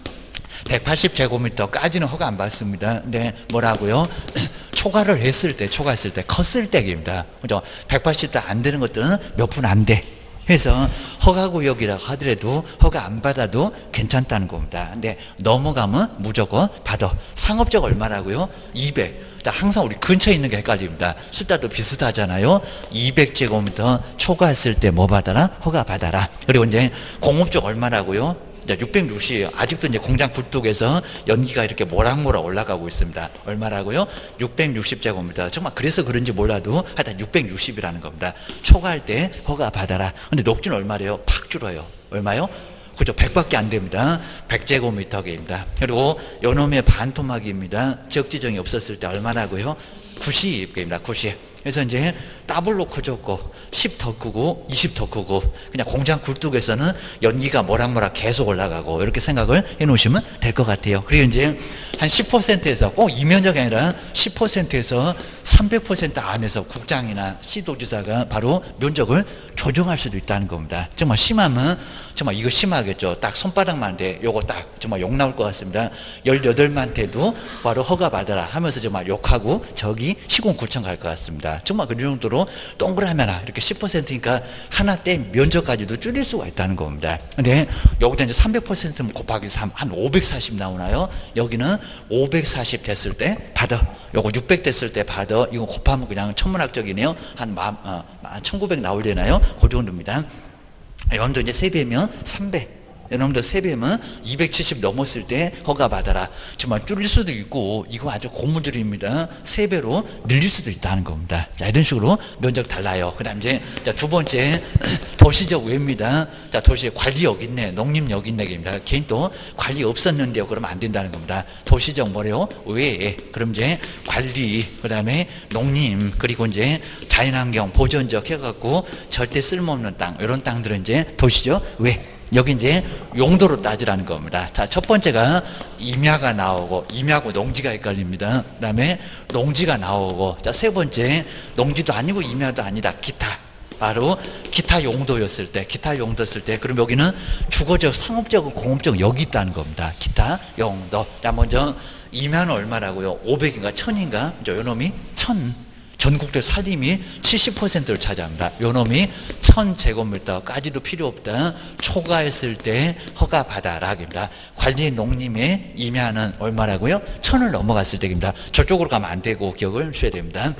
백팔십 제곱미터까지는 허가 안 받습니다. 근데 뭐라고요? 초과를 했을 때, 초과했을 때, 컸을 때입니다. 그죠? 백팔십도 안 되는 것들은 몇 분 안 돼. 그래서 허가구역이라고 하더라도 허가 안 받아도 괜찮다는 겁니다. 근데 넘어가면 무조건 받아. 상업적 얼마라고요? 이백. 항상 우리 근처에 있는 게 헷갈립니다. 숫자도 비슷하잖아요. 이백 제곱미터 초과했을 때 뭐 받아라? 허가 받아라. 그리고 이제 공업적 얼마라고요? 이제 육백육십, 아직도 이제 공장 굴뚝에서 연기가 이렇게 모락모락 올라가고 있습니다. 얼마라고요? 육백육십 제곱미터. 정말 그래서 그런지 몰라도 하여튼 육백육십이라는 겁니다. 초과할 때 허가 받아라. 근데 녹지는 얼마래요? 팍 줄어요. 얼마요? 그죠? 백밖에 안 됩니다. 백 제곱미터입니다. 그리고 요놈의 반토막입니다. 적지정이 없었을 때 얼마라고요? 구십 개입니다. 구십. 그래서 이제 더블로 커졌고 십 더 크고 이십 더 크고 그냥 공장 굴뚝에서는 연기가 모락모락 계속 올라가고 이렇게 생각을 해 놓으시면 될 것 같아요. 그리고 이제 한 십 퍼센트에서 꼭 이면적이 아니라 십 퍼센트에서 삼백 퍼센트 안에서 국장이나 시도지사가 바로 면적을 조정할 수도 있다는 겁니다. 정말 심하면 정말 이거 심하겠죠. 딱 손바닥만 돼. 요거 딱 정말 욕 나올 것 같습니다. 열여덟만 대도 바로 허가 받아라 하면서 정말 욕하고 저기 시공구청 갈 것 같습니다. 정말 그 정도로 동그라미 하나 이렇게 십 퍼센트니까 하나 때 면적까지도 줄일 수가 있다는 겁니다. 근데 여기다 이제 삼백 퍼센트 곱하기 삼, 한 오백사십 나오나요? 여기는 오백사십 됐을 때 받아. 요거 육백 됐을 때 받아. 이거 곱하면 그냥 천문학적이네요. 한 어, 천구백 나오려나요? 그 정도입니다. 여러분도 이제 세 배면 삼백. 여러분들 세 배면 이백칠십 넘었을 때 허가 받아라. 정말 줄일 수도 있고 이거 아주 고무줄입니다. 세 배로 늘릴 수도 있다는 겁니다. 자, 이런 식으로 면적 달라요. 그 다음 이제 자, 두 번째 도시적 외입니다. 자, 도시의 관리 여기 있네, 농림역 있네입니다. 개인 또 관리 없었는데요. 그러면 안 된다는 겁니다. 도시적 뭐래요? 외. 그럼 이제 관리, 그 다음에 농림, 그리고 이제 자연환경 보존적 해갖고 절대 쓸모없는 땅, 이런 땅들은 이제 도시적 외. 여기 이제 용도로 따지라는 겁니다. 자, 첫 번째가 임야가 나오고, 임야하고 농지가 헷갈립니다. 그 다음에 농지가 나오고, 자, 세 번째, 농지도 아니고 임야도 아니다. 기타. 바로 기타 용도였을 때, 기타 용도였을 때, 그럼 여기는 주거적, 상업적, 공업적 여기 있다는 겁니다. 기타 용도. 자, 먼저 임야는 얼마라고요? 오백인가 천인가? 저 요놈이 천. 전국적 살림이 칠십 퍼센트를 차지합니다. 요놈이 천 제곱미터까지도 필요 없다. 초과했을 때 허가 받아라 합니다. 관리 농림의 임야는 얼마라고요? 천을 넘어갔을 때입니다. 저쪽으로 가면 안 되고 기억을 주셔야 됩니다.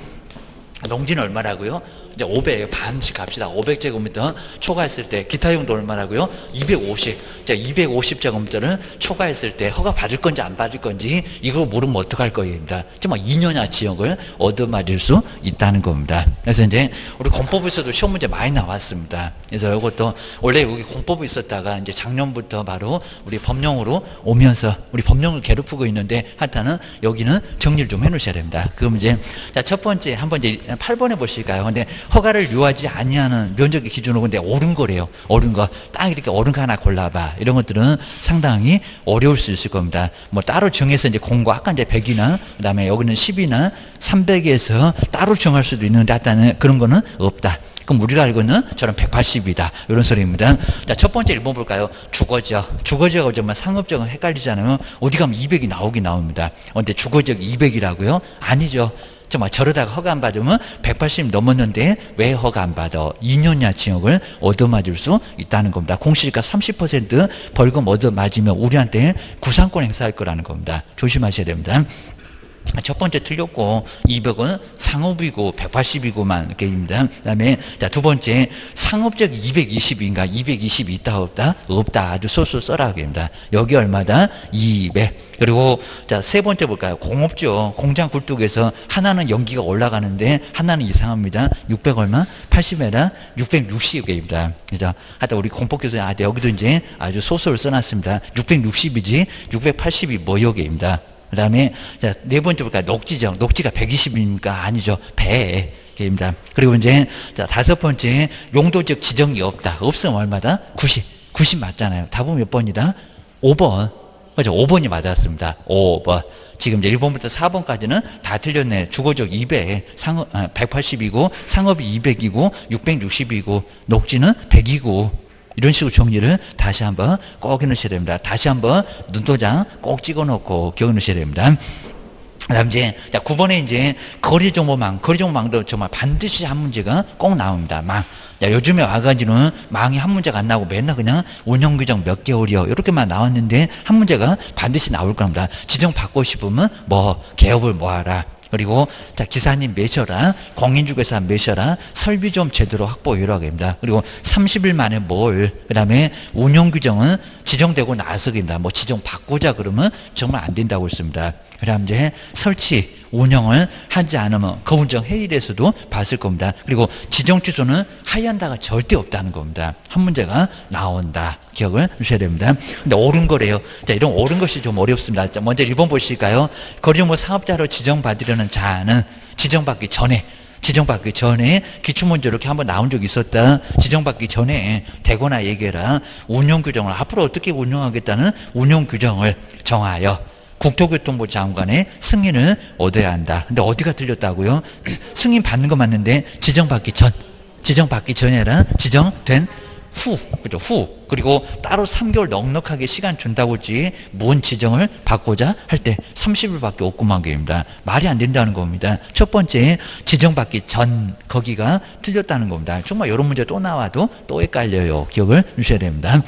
농지는 얼마라고요? 이제 오백, 반씩 갑시다. 오백 제곱미터 초과했을 때 기타 용도 얼마라고요? 이백오십. 자, 이백오십 제곱미터를 초과했을 때 허가 받을 건지 안 받을 건지 이거 모르면 어떡할 거입니다. 정말 이 년야 지역을 얻어맞을 수 있다는 겁니다. 그래서 이제 우리 공법에서도 시험 문제 많이 나왔습니다. 그래서 이것도 원래 여기 공법이 있었다가 이제 작년부터 바로 우리 법령으로 오면서 우리 법령을 괴롭히고 있는데 하여튼은 여기는 정리를 좀 해 놓으셔야 됩니다. 그럼 이제 자, 첫 번째 한번 이제 팔 번에 보실까요? 근데 허가를 요하지 아니하는 면적의 기준으로 근데 옳은 거래요. 옳은 거. 딱 이렇게 옳은 거 하나 골라봐. 이런 것들은 상당히 어려울 수 있을 겁니다. 뭐 따로 정해서 이제 공고, 아까 이제 백이나, 그 다음에 여기는 십이나 삼백에서 따로 정할 수도 있는데 하여튼 그런 거는 없다. 그럼 우리가 알고 있는 저는 백팔십이다. 이런 소리입니다. 자, 첫 번째 일 번 볼까요? 주거지역. 주거지역하고 정말 상업지역은 헷갈리잖아요. 어디 가면 이백이 나오긴 나옵니다. 근데 주거지역 이백이라고요? 아니죠. 정말 저러다가 허가 안 받으면 백팔십 넘었는데 왜 허가 안 받아? 이 년야 지역을 얻어맞을 수 있다는 겁니다. 공시지가 삼십 퍼센트 벌금 얻어맞으면 우리한테 구상권 행사할 거라는 겁니다. 조심하셔야 됩니다. 첫 번째 틀렸고 이백은 상업이고 백팔십이고만 게임입니다. 그 다음에 자, 두 번째 상업적 이백이십인가 이백이십 있다 없다? 없다. 아주 쏠쏠 써라 합니다. 여기 얼마다? 이백. 그리고 자, 세 번째 볼까요? 공업죠. 공장 굴뚝에서 하나는 연기가 올라가는데 하나는 이상합니다. 육백 얼마? 팔십에다 육백육십 개입니다. 그죠? 하여튼 우리 공법교수님 아, 여기도 이제 아주 소설 써놨습니다. 육백육십이지 육백팔십이 뭐여개입니다. 그 다음에 네 번째 볼까요? 녹지죠. 녹지가 백이십입니까? 아니죠. 백입니다. 그리고 이제 자, 다섯 번째 용도적 지정이 없다. 없으면 얼마다? 구십. 구십 맞잖아요. 답은 몇 번이다? 오 번. 그죠? 오 번이 맞았습니다. 오 번. 지금 이제 일 번부터 사 번까지는 다 틀렸네. 주거적 이백, 상업, 아, 백팔십이고 상업이 이백이고 육백육십이고 녹지는 백이고 이런 식으로 정리를 다시 한번 꼭 해놓으셔야 됩니다. 다시 한번 눈도장 꼭 찍어놓고 기억해 놓으셔야 됩니다. 그 다음 이제, 자, 구 번에 이제 거리정보망, 거리정보망도 정말 반드시 한 문제가 꼭 나옵니다. 망. 자, 요즘에 와가지고는 망이 한 문제가 안 나오고 맨날 그냥 운영규정 몇 개월이요. 이렇게만 나왔는데 한 문제가 반드시 나올 겁니다. 지정 받고 싶으면 뭐, 개업을 뭐 하라. 그리고 자 기사님 매셔라, 공인중개사 매셔라, 설비 좀 제대로 확보해라고 합니다. 그리고 삼십 일 만에 뭘, 그 다음에 운영규정은 지정되고 나서입니다. 뭐 지정 바꾸자 그러면 정말 안 된다고 했습니다. 그 다음 이제 설치, 운영을 하지 않으면 거운정 회의에서도 봤을 겁니다. 그리고 지정 취소는 하이한다가 절대 없다는 겁니다. 한 문제가 나온다. 기억을 주셔야 됩니다. 근데 옳은 거래요. 자, 이런 옳은 것이 좀 어렵습니다. 자, 먼저 일 번 보실까요? 거주모 사업자로 지정받으려는 자는 지정받기 전에 지정받기 전에 기출문제 이렇게 한번 나온 적이 있었다. 지정받기 전에 대거나 얘기해라. 운영규정을 앞으로 어떻게 운영하겠다는 운영규정을 정하여 국토교통부 장관의 승인을 얻어야 한다. 근데 어디가 틀렸다고요? 승인 받는 거 맞는데 지정받기 전, 지정받기 전이 아니라 지정된 후, 그죠? 후. 그리고 따로 삼 개월 넉넉하게 시간 준다고 했지, 뭔 지정을 받고자 할 때 삼십 일밖에 없구만 게입니다. 말이 안 된다는 겁니다. 첫 번째, 지정받기 전, 거기가 틀렸다는 겁니다. 정말 이런 문제 또 나와도 또 헷갈려요. 기억을 주셔야 됩니다.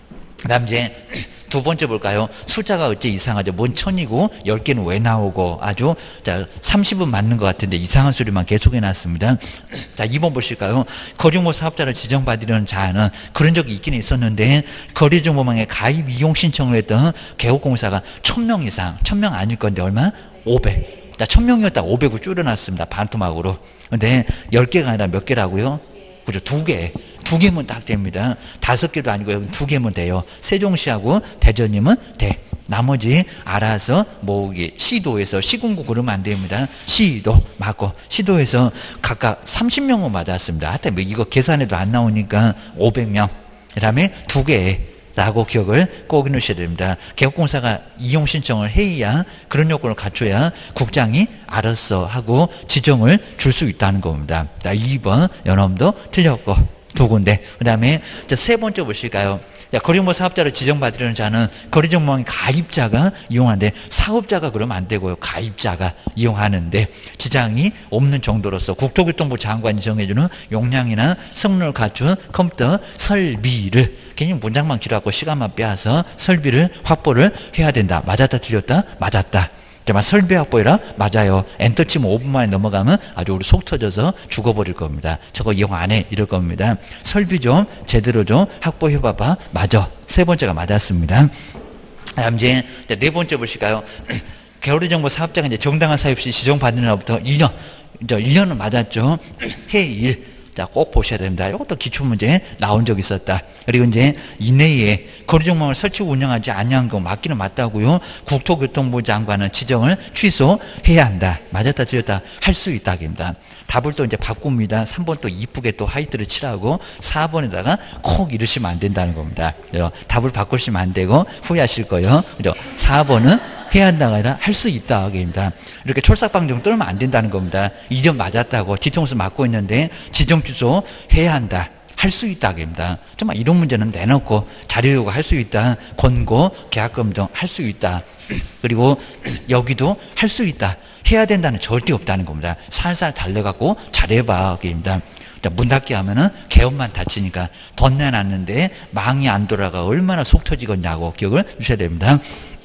그 다음 이제 두 번째 볼까요? 숫자가 어째 이상하죠? 뭔 천이고 열 개는 왜 나오고 아주 자 삼십은 맞는 것 같은데 이상한 소리만 계속 해놨습니다. 자 이 번 보실까요? 거주모 사업자를 지정받으려는 자는 그런 적이 있긴 있었는데 거리정보망에 가입 이용 신청을 했던 개업공사가 천 명 이상, 천 명 아닐 건데 얼마? 오백. 자 천 명이었다가 오백으로 줄여놨습니다. 반토막으로. 근데 열 개가 아니라 몇 개라고요? 그죠? 두 개. 두 개면 딱 됩니다. 다섯 개도 아니고 여기 두 개면 돼요. 세종시하고 대전이면 돼. 나머지 알아서 뭐 시도에서 시군구 그러면 안 됩니다. 시도 맞고 시도에서 각각 삼십 명은 맞았습니다. 하여튼 뭐 이거 계산해도 안 나오니까 오백 명. 그 다음에 두 개. 라고 기억을 꼭 넣으셔야 됩니다. 개업공사가 이용 신청을 해야 그런 요건을 갖춰야 국장이 알았어 하고 지정을 줄 수 있다는 겁니다. 자, 이 번 연험도 틀렸고 두 군데. 그 다음에 세 번째 보실까요? 거리정보 사업자를 지정받으려는 자는 거리정보망 가입자가 이용하는데 사업자가 그러면 안 되고요. 가입자가 이용하는데 지장이 없는 정도로서 국토교통부 장관이 정해주는 용량이나 성능을 갖춘 컴퓨터 설비를 괜히 문장만 길어갖고 시간만 빼앗아 설비를 확보를 해야 된다. 맞았다 틀렸다? 맞았다. 정말 설비 확보해라? 맞아요. 엔터 치면 오 분 만에 넘어가면 아주 우리 속 터져서 죽어버릴 겁니다. 저거 이용 안 해. 이럴 겁니다. 설비 좀 제대로 좀 확보해봐봐. 맞아. 세 번째가 맞았습니다. 다음 이제 네 번째 보실까요? 거리정보 사업자가 이제 정당한 사유 없이 지정받는 날부터 일 년. 이제 일 년은 맞았죠. 해일. 자, 꼭 보셔야 됩니다. 이것도 기출문제 나온 적이 있었다. 그리고 이제 이내에 거리정보망을 설치고 운영하지 아니한 거 맞기는 맞다고요. 국토교통부 장관은 지정을 취소해야 한다. 맞았다 틀렸다 할 수 있다입니다. 답을 또 이제 바꿉니다. 삼 번 또 이쁘게 또 하이트를 칠하고 사 번에다가 콕 이러시면 안 된다는 겁니다. 그래서 답을 바꾸시면 안 되고 후회하실 거예요. 그죠? 사 번은 해야 한다가 아니라 할 수 있다. 입니다. 이렇게 촐싹방정 떨면 안 된다는 겁니다. 이 점 맞았다고 뒤통수 맞고 있는데 지정 취소 해야 한다. 할 수 있다. 입니다. 정말 이런 문제는 내놓고 자료 요구 할 수 있다. 권고 계약검정 할 수 있다. 그리고 여기도 할 수 있다. 해야 된다는 절대 없다는 겁니다. 살살 달래갖고 잘해봐. 입니다. 문 닫기 하면은 개업만 다치니까 돈 내놨는데 망이 안 돌아가 얼마나 속 터지겠냐고 기억을 주셔야 됩니다.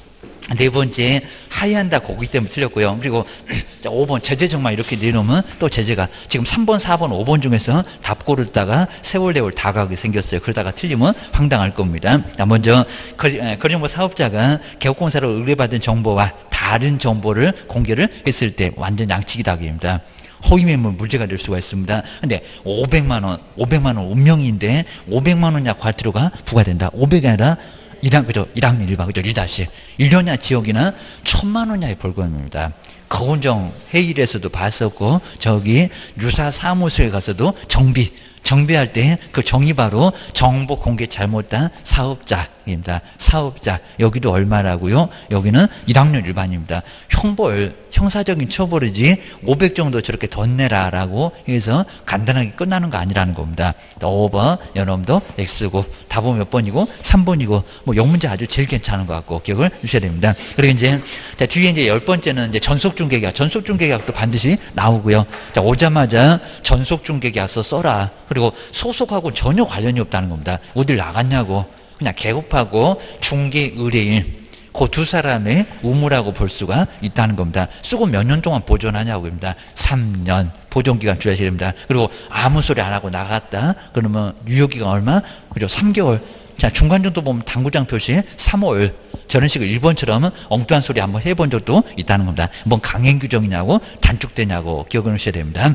네 번째 하이한다 고기 때문에 틀렸고요. 그리고 오 번 제재 정말 이렇게 내놓으면 또 제재가 지금 삼 번, 사 번, 오 번 중에서 답 고르다가 세월 대월 다 가게 생겼어요. 그러다가 틀리면 황당할 겁니다. 먼저 거리정보 사업자가 개업공사로 의뢰받은 정보와 다른 정보를 공개를 했을 때 완전 양치기다 입니다. 허위매물 문제가 될 수가 있습니다. 근데 오백만 원, 오백만 원 운명인데 오백만 원 약 과태료가 부과된다. 오백이 아니라 일 학, 그죠? 일 학년 일 반, 그죠? 일 다시. 일 년이나 지역이나 천만 원이나의 벌금입니다. 거운정 회의에서도 봤었고, 저기 유사 사무소에 가서도 정비, 정비할 때 그 정의 바로 정보 공개 잘못한 사업자입니다. 사업자. 여기도 얼마라고요? 여기는 일 학년 일 반입니다. 형벌, 형사적인 처벌이지 오백 정도 저렇게 돈 내라라고 해서 간단하게 끝나는 거 아니라는 겁니다. 오 번 연엄도 X고 답은 몇 번이고 삼 번이고 뭐 영문제 아주 제일 괜찮은 것 같고 기억을 주셔야 됩니다. 그리고 이제 자, 뒤에 이제 열 번째는 이제 전속중개계약, 전속중개계약도 반드시 나오고요. 자, 오자마자 전속중개계약서 써라. 그리고 소속하고 전혀 관련이 없다는 겁니다. 어딜 나갔냐고. 그냥 개업하고 중개 의뢰인 그 두 사람의 의무라고 볼 수가 있다는 겁니다. 쓰고 몇 년 동안 보존하냐고 합니다. 삼 년 보존기간 주셔야 됩니다. 그리고 아무 소리 안 하고 나갔다 그러면 유효기간 얼마? 그죠? 삼 개월. 자, 중간 정도 보면 당구장 표시에 삼월 저런 식으로 일본처럼 엉뚱한 소리 한번 해본 적도 있다는 겁니다. 뭔 강행 규정이냐고 단축되냐고 기억을 하셔야 됩니다.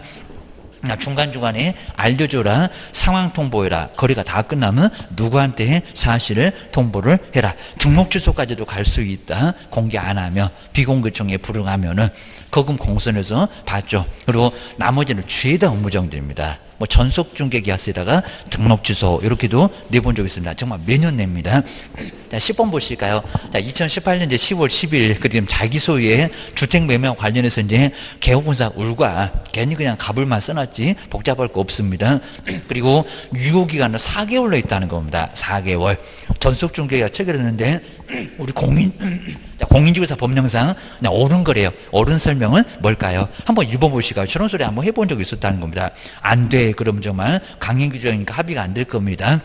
중간중간에 알려줘라, 상황 통보해라, 거리가 다 끝나면 누구한테 사실을 통보를 해라. 등록 취소까지도 갈 수 있다. 공개 안 하면, 비공개청에 불응하면은 거금 공선에서 받죠. 그리고 나머지는 죄다 업무정지입니다. 뭐 전속 중개 계약서에다가 등록 취소 이렇게도 내본 적이 있습니다. 정말 매년 냅니다. 자, 십 번 보실까요? 자, 이천십팔 년 이제 시월 십일 그리고 자기 소유의 주택 매매 관련해서 이제 개호공사 울과 괜히 그냥 갑을만 써놨지 복잡할 거 없습니다. 그리고 유효기간은 사 개월로 있다는 겁니다. 사 개월. 전속 중개가 체결했는데 우리 공인 공인중개사 법령상 그냥 옳은 거래요. 옳은 설명은 뭘까요? 한번 읽어보실까요? 저런 소리 한번 해본 적이 있었다는 겁니다. 안 돼. 그럼 정말 강행 규정이니까 합의가 안 될 겁니다.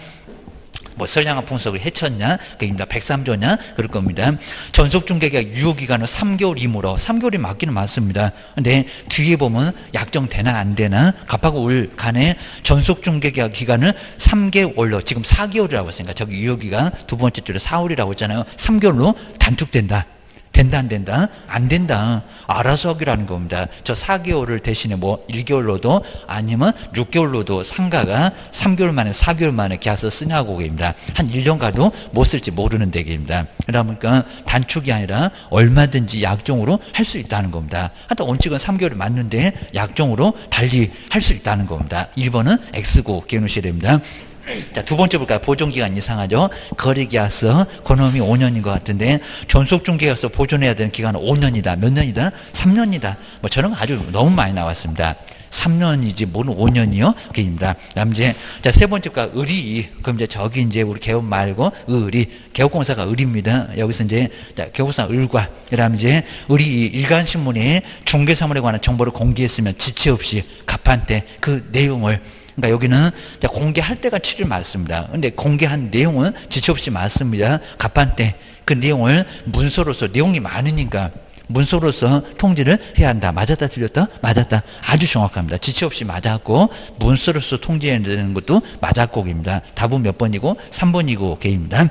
뭐 선량한 풍속을 해쳤냐, 그러니까 백삼 조냐 그럴 겁니다. 전속중개계약 유효기간은 삼 개월이므로 삼 개월이 맞기는 맞습니다. 근데 뒤에 보면 약정되나 안 되나 갑하고 올 간에 전속중개계약 기간을 삼 개월로 지금 사 개월이라고 했으니까 저기 유효기간 두 번째 줄에 사월이라고 했잖아요. 삼 개월로 단축된다. 된다 안 된다? 안 된다. 알아서 하기라는 겁니다. 저 사 개월을 대신에 뭐 일 개월로도 아니면 육 개월로도 상가가 삼 개월 만에 사 개월 만에 계약서 쓰냐고 얘기입니다. 한 일 년 가도 못 쓸지 모르는 얘기입니다. 그러니까 단축이 아니라 얼마든지 약정으로 할 수 있다는 겁니다. 하여튼 원칙은 삼 개월이 맞는데 약정으로 달리 할 수 있다는 겁니다. 일 번은 X고 기억하셔야 됩니다. 자, 두 번째 볼까요? 보존기간 이상하죠? 거래계약서, 그놈이 오 년인 것 같은데, 전속중개계약서 보존해야 되는 기간은 오 년이다. 몇 년이다? 삼 년이다. 뭐 저런 거 아주 너무 많이 나왔습니다. 삼 년이지, 뭐는 오 년이요? 그입니다. 그 다음 이제, 자, 세 번째 볼까요? 의리. 그럼 이제 저기 이제 우리 개업 말고, 의리. 개업공사가 의리입니다. 여기서 이제, 자, 개업공사 을과, 그 다음 이제, 의리 일간신문에 중개사물에 관한 정보를 공개했으면 지체 없이 갑한테 그 내용을 그러니까 여기는 공개할 때가 칠 일 맞습니다. 근데 공개한 내용은 지체 없이 맞습니다. 갑판때 그 내용을 문서로서 내용이 많으니까 문서로서 통지를 해야 한다. 맞았다 틀렸다? 맞았다. 아주 정확합니다. 지체 없이 맞았고 문서로서 통지해야 되는 것도 맞았고입니다. 답은 몇 번이고? 삼 번이고 개입니다.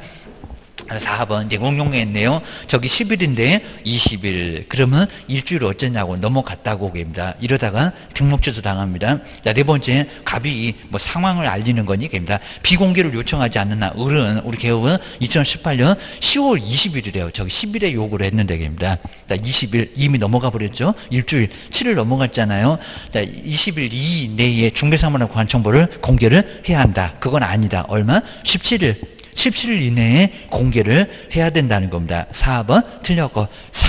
사 번 이제 공용했네요. 저기 십 일인데 이십 일 그러면 일주일 어쩌냐고 넘어갔다고 얘기입니다. 이러다가 등록 취소 당합니다. 자, 네 번째 갑이 뭐 상황을 알리는 거니 얘기입니다. 비공개를 요청하지 않는 한 을은 우리 개업은 이천십팔 년 시월 이십 일이래요. 저기 십 일에 요구를 했는데 얘기입니다. 자, 이십 일 이미 넘어가 버렸죠. 일주일 칠 일 넘어갔잖아요. 자, 이십 일 이내에 중개사물에 관한 정보를 공개를 해야 한다. 그건 아니다. 얼마? 십칠 일 십칠 일 이내에 공개를 해야 된다는 겁니다. 사 번 틀렸고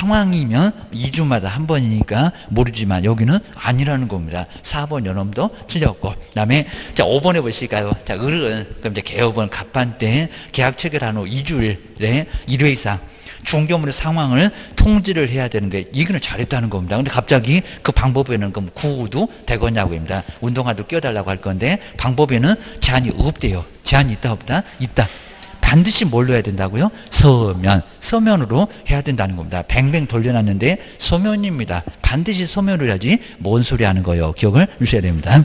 상황이면 이 주마다 한 번이니까 모르지만 여기는 아니라는 겁니다. 사 번 요놈도 틀렸고 그 다음에 자 오 번에 보실까요? 자 을은 그럼 이제 개업은 갑판때 계약 체결한 후 이 주일에 일 회 이상 중개물의 상황을 통지를 해야 되는데 이거는 잘했다는 겁니다. 근데 갑자기 그 방법에는 그럼 구우도 되겠냐고입니다. 운동화도 끼워달라고 할 건데 방법에는 제한이 없대요. 제한이 있다 없다? 있다. 반드시 뭘로 해야 된다고요? 서면. 서면으로 해야 된다는 겁니다. 뱅뱅 돌려놨는데 서면입니다. 반드시 서면으로 해야지 뭔 소리 하는 거예요. 기억을 주셔야 됩니다.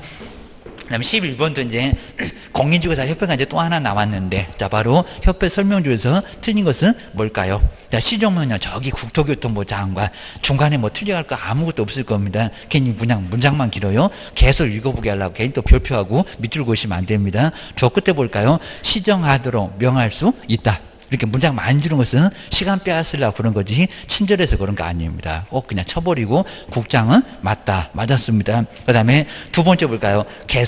그 다음에 십일 번도 이제 공인중개사 협회가 이제 또 하나 나왔는데 자 바로 협회 설명 중에서 틀린 것은 뭘까요? 자 시정명령 저기 국토교통부 장관 중간에 뭐 틀려갈 거 아무것도 없을 겁니다. 괜히 그냥 문장만 길어요. 계속 읽어보게 하려고 괜히 또 별표하고 밑줄 그으시면 안 됩니다. 저 끝에 볼까요? 시정하도록 명할 수 있다. 이렇게 문장 많이 주는 것은 시간 빼앗으려고 그런 거지 친절해서 그런 거 아닙니다. 꼭 그냥 쳐버리고 국장은 맞다. 맞았습니다. 그 다음에 두 번째 볼까요?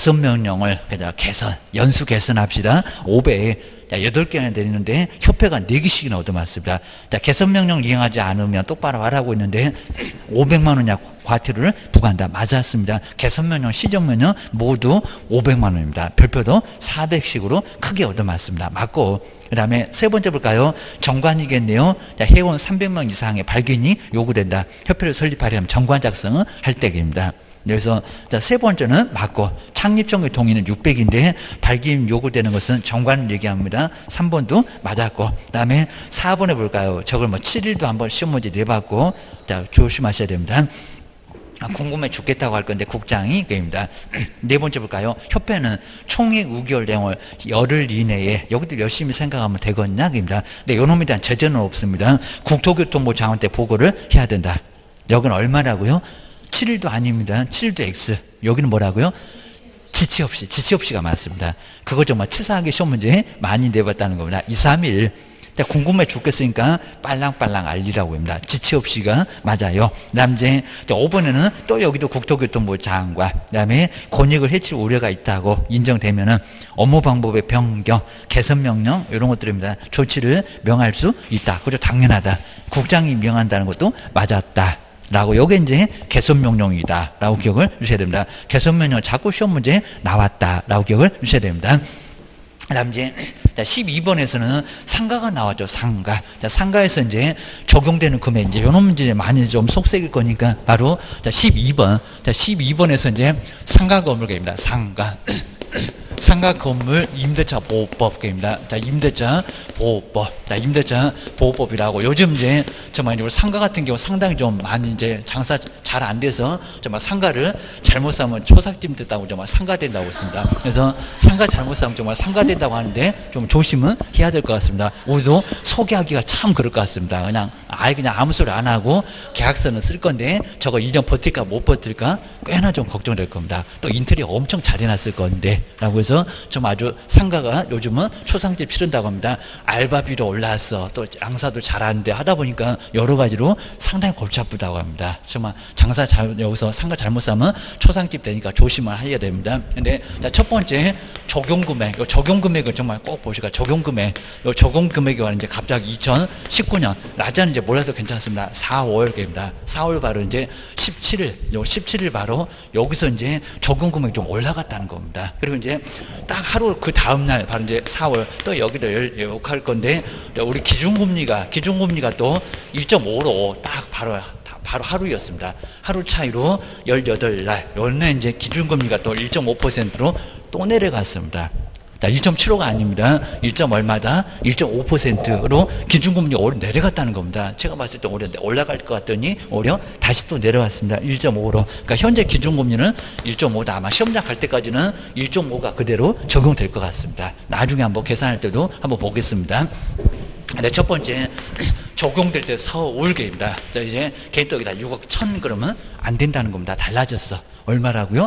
개선명령을 개선, 연수 개선합시다. 오 배 여덟 개나 되는데 협회가 네 개씩이나 얻어맞습니다. 개선명령 이행하지 않으면 똑바로 하라고 했는데 오백만 원이냐 과태료를 부과한다. 맞았습니다. 개선명령, 시정명령 모두 오백만 원입니다. 별표도 사백씩으로 크게 얻어맞습니다. 맞고 그 다음에 세 번째 볼까요? 정관이겠네요. 회원 삼백 명 이상의 발견이 요구된다. 협회를 설립하려면 정관 작성을 할 때입니다. 그래서 자, 세 번째는 맞고 창립정의 동의는 육백인데 발기임 요구되는 것은 정관을 얘기합니다. 삼 번도 맞았고 그 다음에 사 번에 볼까요? 저걸 뭐 칠 일도 한번 시험 문제 내봤고 자, 조심하셔야 됩니다. 궁금해 죽겠다고 할 건데 국장이 그입니다. 네 번째 볼까요? 협회는 총액 의결 내용을 열흘 이내에 여기도 열심히 생각하면 되겠냐 그입니다. 근데 요놈에 대한 제재는 없습니다. 국토교통부 장관 때 보고를 해야 된다. 여기는 얼마라고요? 칠 일도 아닙니다. 칠 일도 X. 여기는 뭐라고요? 지체 없이, 지체 없이가 맞습니다. 그거 정말 치사하게 시험 문제 많이 내봤다는 겁니다. 이, 삼 일. 궁금해 죽겠으니까 빨랑빨랑 알리라고 합니다. 지체 없이가 맞아요. 그 다음 이제 오 번에는 또 여기도 국토교통부 장관, 그 다음에 권익을 해칠 우려가 있다고 인정되면은 업무 방법의 변경, 개선 명령, 이런 것들입니다. 조치를 명할 수 있다. 그죠? 당연하다. 국장이 명한다는 것도 맞았다. 라고, 요게 이제 개선 명령이다. 라고 기억을 주셔야 됩니다. 개선 명령 자꾸 시험 문제 나왔다. 라고 기억을 주셔야 됩니다. 그 다음 이제 십이 번에서는 상가가 나왔죠. 상가. 자, 상가에서 이제 적용되는 금액, 이제 요놈 문제 많이 좀 속색일 거니까 바로 자, 십이 번. 자, 십이 번에서 이제 상가 건물입니다. 상가. 상가 건물 임대차 보호법입니다. 자, 임대차 보호법. 자, 임대차 보호법이라고. 요즘 이제 정말 상가 같은 경우 상당히 좀 많이 이제 장사 잘 안 돼서 정말 상가를 잘못 사면 초상집 됐다고 정말 상가 된다고 했습니다. 그래서 상가 잘못 사면 정말 상가 된다고 하는데 좀 조심은 해야 될 것 같습니다. 우리도 소개하기가 참 그럴 것 같습니다. 그냥 아예 그냥 아무 소리 안 하고 계약서는 쓸 건데 저거 일 년 버틸까 못 버틸까 꽤나 좀 걱정될 겁니다. 또 인테리어 엄청 잘 해놨을 건데 라고 해서 좀 아주 상가가 요즘은 초상집 치른다고 합니다. 알바비로 올라왔어. 또 장사도 잘하는데 하다 보니까 여러 가지로 상당히 골치 아프다고 합니다. 정말 장사 잘, 여기서 상가 잘못 사면 초상집 되니까 조심을 해야 됩니다. 근데 첫 번째 적용금액, 적용금액을 정말 꼭 보시고 적용금액, 요 적용금액이 이제 갑자기 이천십구 년 낮에는 이제 몰라도 괜찮습니다. 사월입니다. 사월 바로 이제 십칠 일, 요 십칠 일 바로 여기서 이제 적용금액이 좀 올라갔다는 겁니다. 그리고 이제 딱 하루 그 다음날 바로 이제 사월 또 여기도 욕할 건데 우리 기준금리가 기준금리가 또 일 점 오로 딱 바로 바로 하루였습니다. 하루 차이로 열여덟 날 오늘 이제 기준금리가 또 일 점 오 퍼센트로 또 내려갔습니다. 일 점 칠오가 아닙니다. 일 점 얼마다? 일 점 오 퍼센트로 기준금리 오히려 내려갔다는 겁니다. 제가 봤을 때 오히려 올라갈 것 같더니 오히려 다시 또 내려왔습니다. 일 점 오로. 그러니까 현재 기준금리는 일 점 오다. 아마 시험장 갈 때까지는 일 점 오가 그대로 적용될 것 같습니다. 나중에 한번 계산할 때도 한번 보겠습니다. 네, 첫 번째 적용될 때 서울계입니다. 자, 이제 개인떡이다 육억 천 그러면 안 된다는 겁니다. 달라졌어. 얼마라고요?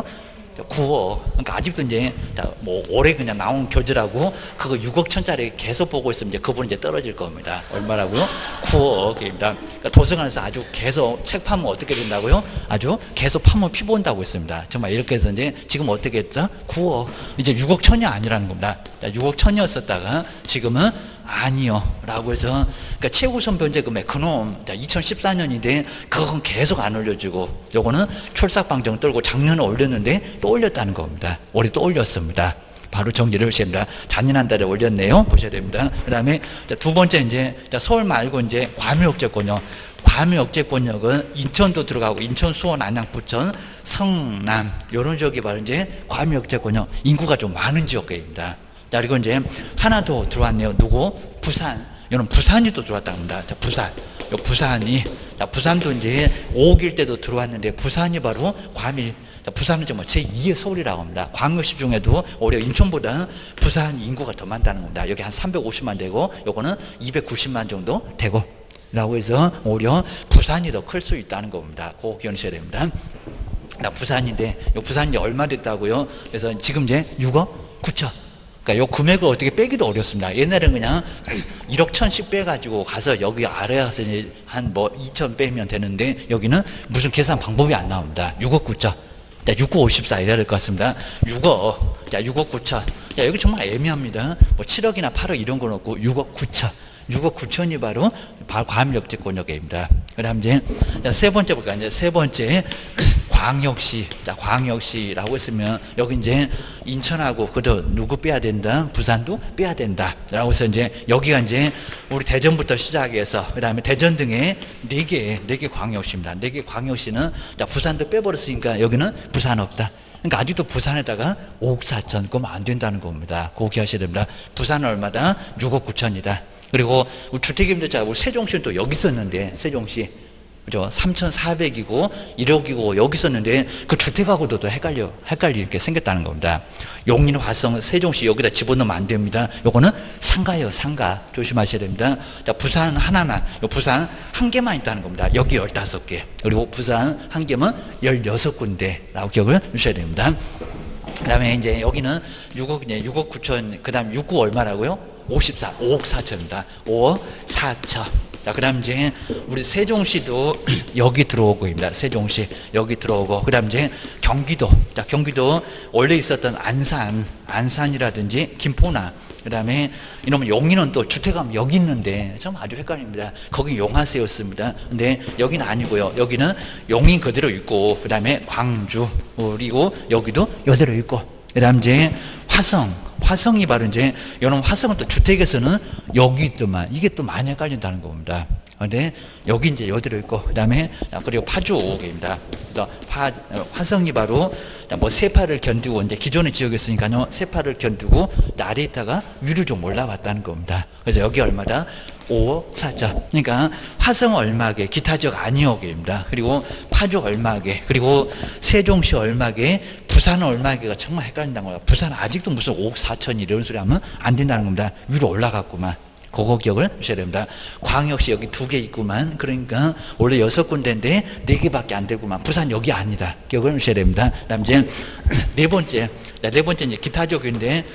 구억. 그러니까 아직도 이제 뭐 올해 그냥 나온 교재라고 그거 육억 천짜리 계속 보고 있으면 이제 그분 이제 떨어질 겁니다. 얼마라고요? 구억입니다. 그러니까 도서관에서 아주 계속 책 파면 어떻게 된다고요? 아주 계속 파면 피본다고 했습니다. 정말 이렇게 해서 이제 지금 어떻게 했죠? 구억. 이제 육억 천이 아니라는 겁니다. 육억 천이었었다가 지금은 아니요 라고 해서 그러니까 최우선 변제금액 그놈 이천십사 년인데 그건 계속 안 올려주고 요거는 출삭방정 떨고 작년에 올렸는데 또 올렸다는 겁니다. 올해 또 올렸습니다. 바로 정리를 하셔야 됩니다. 잔인한 달에 올렸네요. 보셔야 됩니다. 그 다음에 두 번째 이제 서울 말고 이제 과밀억제권역 과밀억제권역은 인천도 들어가고 인천, 수원, 안양, 부천, 성남 요런 지역이 바로 이제 과밀억제권역 인구가 좀 많은 지역입니다. 자, 그리고 이제 하나 더 들어왔네요. 누구? 부산. 이런 부산이 또 들어왔다고 합니다. 자, 부산. 요 부산이. 자, 부산도 이제 오억일 때도 들어왔는데 부산이 바로 과밀. 자, 부산은 정말 제이의 서울이라고 합니다. 광역시 중에도 오히려 인천보다 부산 인구가 더 많다는 겁니다. 여기 한 삼백오십만 되고 요거는 이백구십만 정도 되고 라고 해서 오히려 부산이 더 클 수 있다는 겁니다. 그거 기억하셔야 됩니다. 나 부산인데 요 부산이 얼마 됐다고요? 그래서 지금 이제 육억 구천. 그러니까 요 금액을 어떻게 빼기도 어렵습니다. 옛날에는 그냥 일억 천씩 빼가지고 가서 여기 아래 가서 한 뭐 이천 빼면 되는데 여기는 무슨 계산 방법이 안 나옵니다. 육억 구천. 육억 오십사 이래야 될 것 같습니다. 육억. 자, 육억 구천. 야, 여기 정말 애매합니다. 뭐 칠억이나 팔억 이런 건 없고 육억 구천. 육억 구천이 바로 과밀억제권역입니다. 그 다음 이제 세 번째 볼까요? 이제 세 번째 광역시, 자, 광역시라고 했으면 여기 이제 인천하고 그도 누구 빼야 된다? 부산도 빼야 된다. 라고 해서 이제 여기가 이제 우리 대전부터 시작해서 그 다음에 대전 등의 네 개, 네 개 광역시입니다. 네 개 광역시는 자, 부산도 빼버렸으니까 여기는 부산 없다. 그러니까 아직도 부산에다가 오억 사천, 그러면 안 된다는 겁니다. 그거 기하셔야 됩니다. 부산은 얼마다? 육억 구천이다. 그리고 우리 주택임대차, 우리 세종시는 또 여기 있었는데, 세종시. 그죠? 삼천사백이고, 일억이고, 여기 있었는데, 그 주택하고도 또 헷갈려, 헷갈리게 생겼다는 겁니다. 용인, 화성, 세종시 여기다 집어넣으면 안 됩니다. 요거는 상가예요, 상가. 조심하셔야 됩니다. 자, 부산 하나만, 부산 한 개만 있다는 겁니다. 여기 열다섯 개. 그리고 부산 한 개면 열여섯 군데라고 기억을 주셔야 됩니다. 그 다음에 이제 여기는 육억, 이제 육억 구천, 그 다음 육구 얼마라고요? 오십사, 오억 사천입니다. 오억 사천. 자, 그 다음 이제 우리 세종시도 여기 들어오고입니다. 세종시 여기 들어오고, 그 다음 이제 경기도. 자, 경기도 원래 있었던 안산, 안산이라든지 김포나, 그 다음에 이놈의 용인은 또 주택하면 여기 있는데 좀 아주 헷갈립니다. 거기 용화세였습니다. 근데 여기는 아니고요. 여기는 용인 그대로 있고, 그 다음에 광주, 그리고 여기도 이대로 있고, 그 다음 이제 화성. 화성이 바로 이제, 여러분 화성은 또 주택에서는 여기 있더만, 이게 또 많이 헷갈린다는 겁니다. 근데 여기 이제 여대로 있고, 그 다음에, 그리고 파주 오억입니다. 그래서 화, 화성이 바로 뭐 세파를 견디고, 이제 기존의 지역이었으니까요, 세파를 견디고, 아래 있다가 위로 좀 올라왔다는 겁니다. 그래서 여기 얼마다? 오억 사천. 그러니까 화성 얼마게, 기타 지역 아니억입니다. 그리고 파주 얼마게, 그리고 세종시 얼마게, 부산 얼마게가 정말 헷갈린다는 거예요. 부산 아직도 무슨 오억 사천 이런 소리 하면 안 된다는 겁니다. 위로 올라갔구만. 그거 기억을 하셔야 됩니다. 광역시 여기 두 개 있구만. 그러니까 원래 여섯 군데인데 네 개밖에 안 되구만. 부산 여기 아니다. 기억을 하셔야 됩니다. 그 다음 이제 네 번째, 네 번째 이제 기타 지역인데,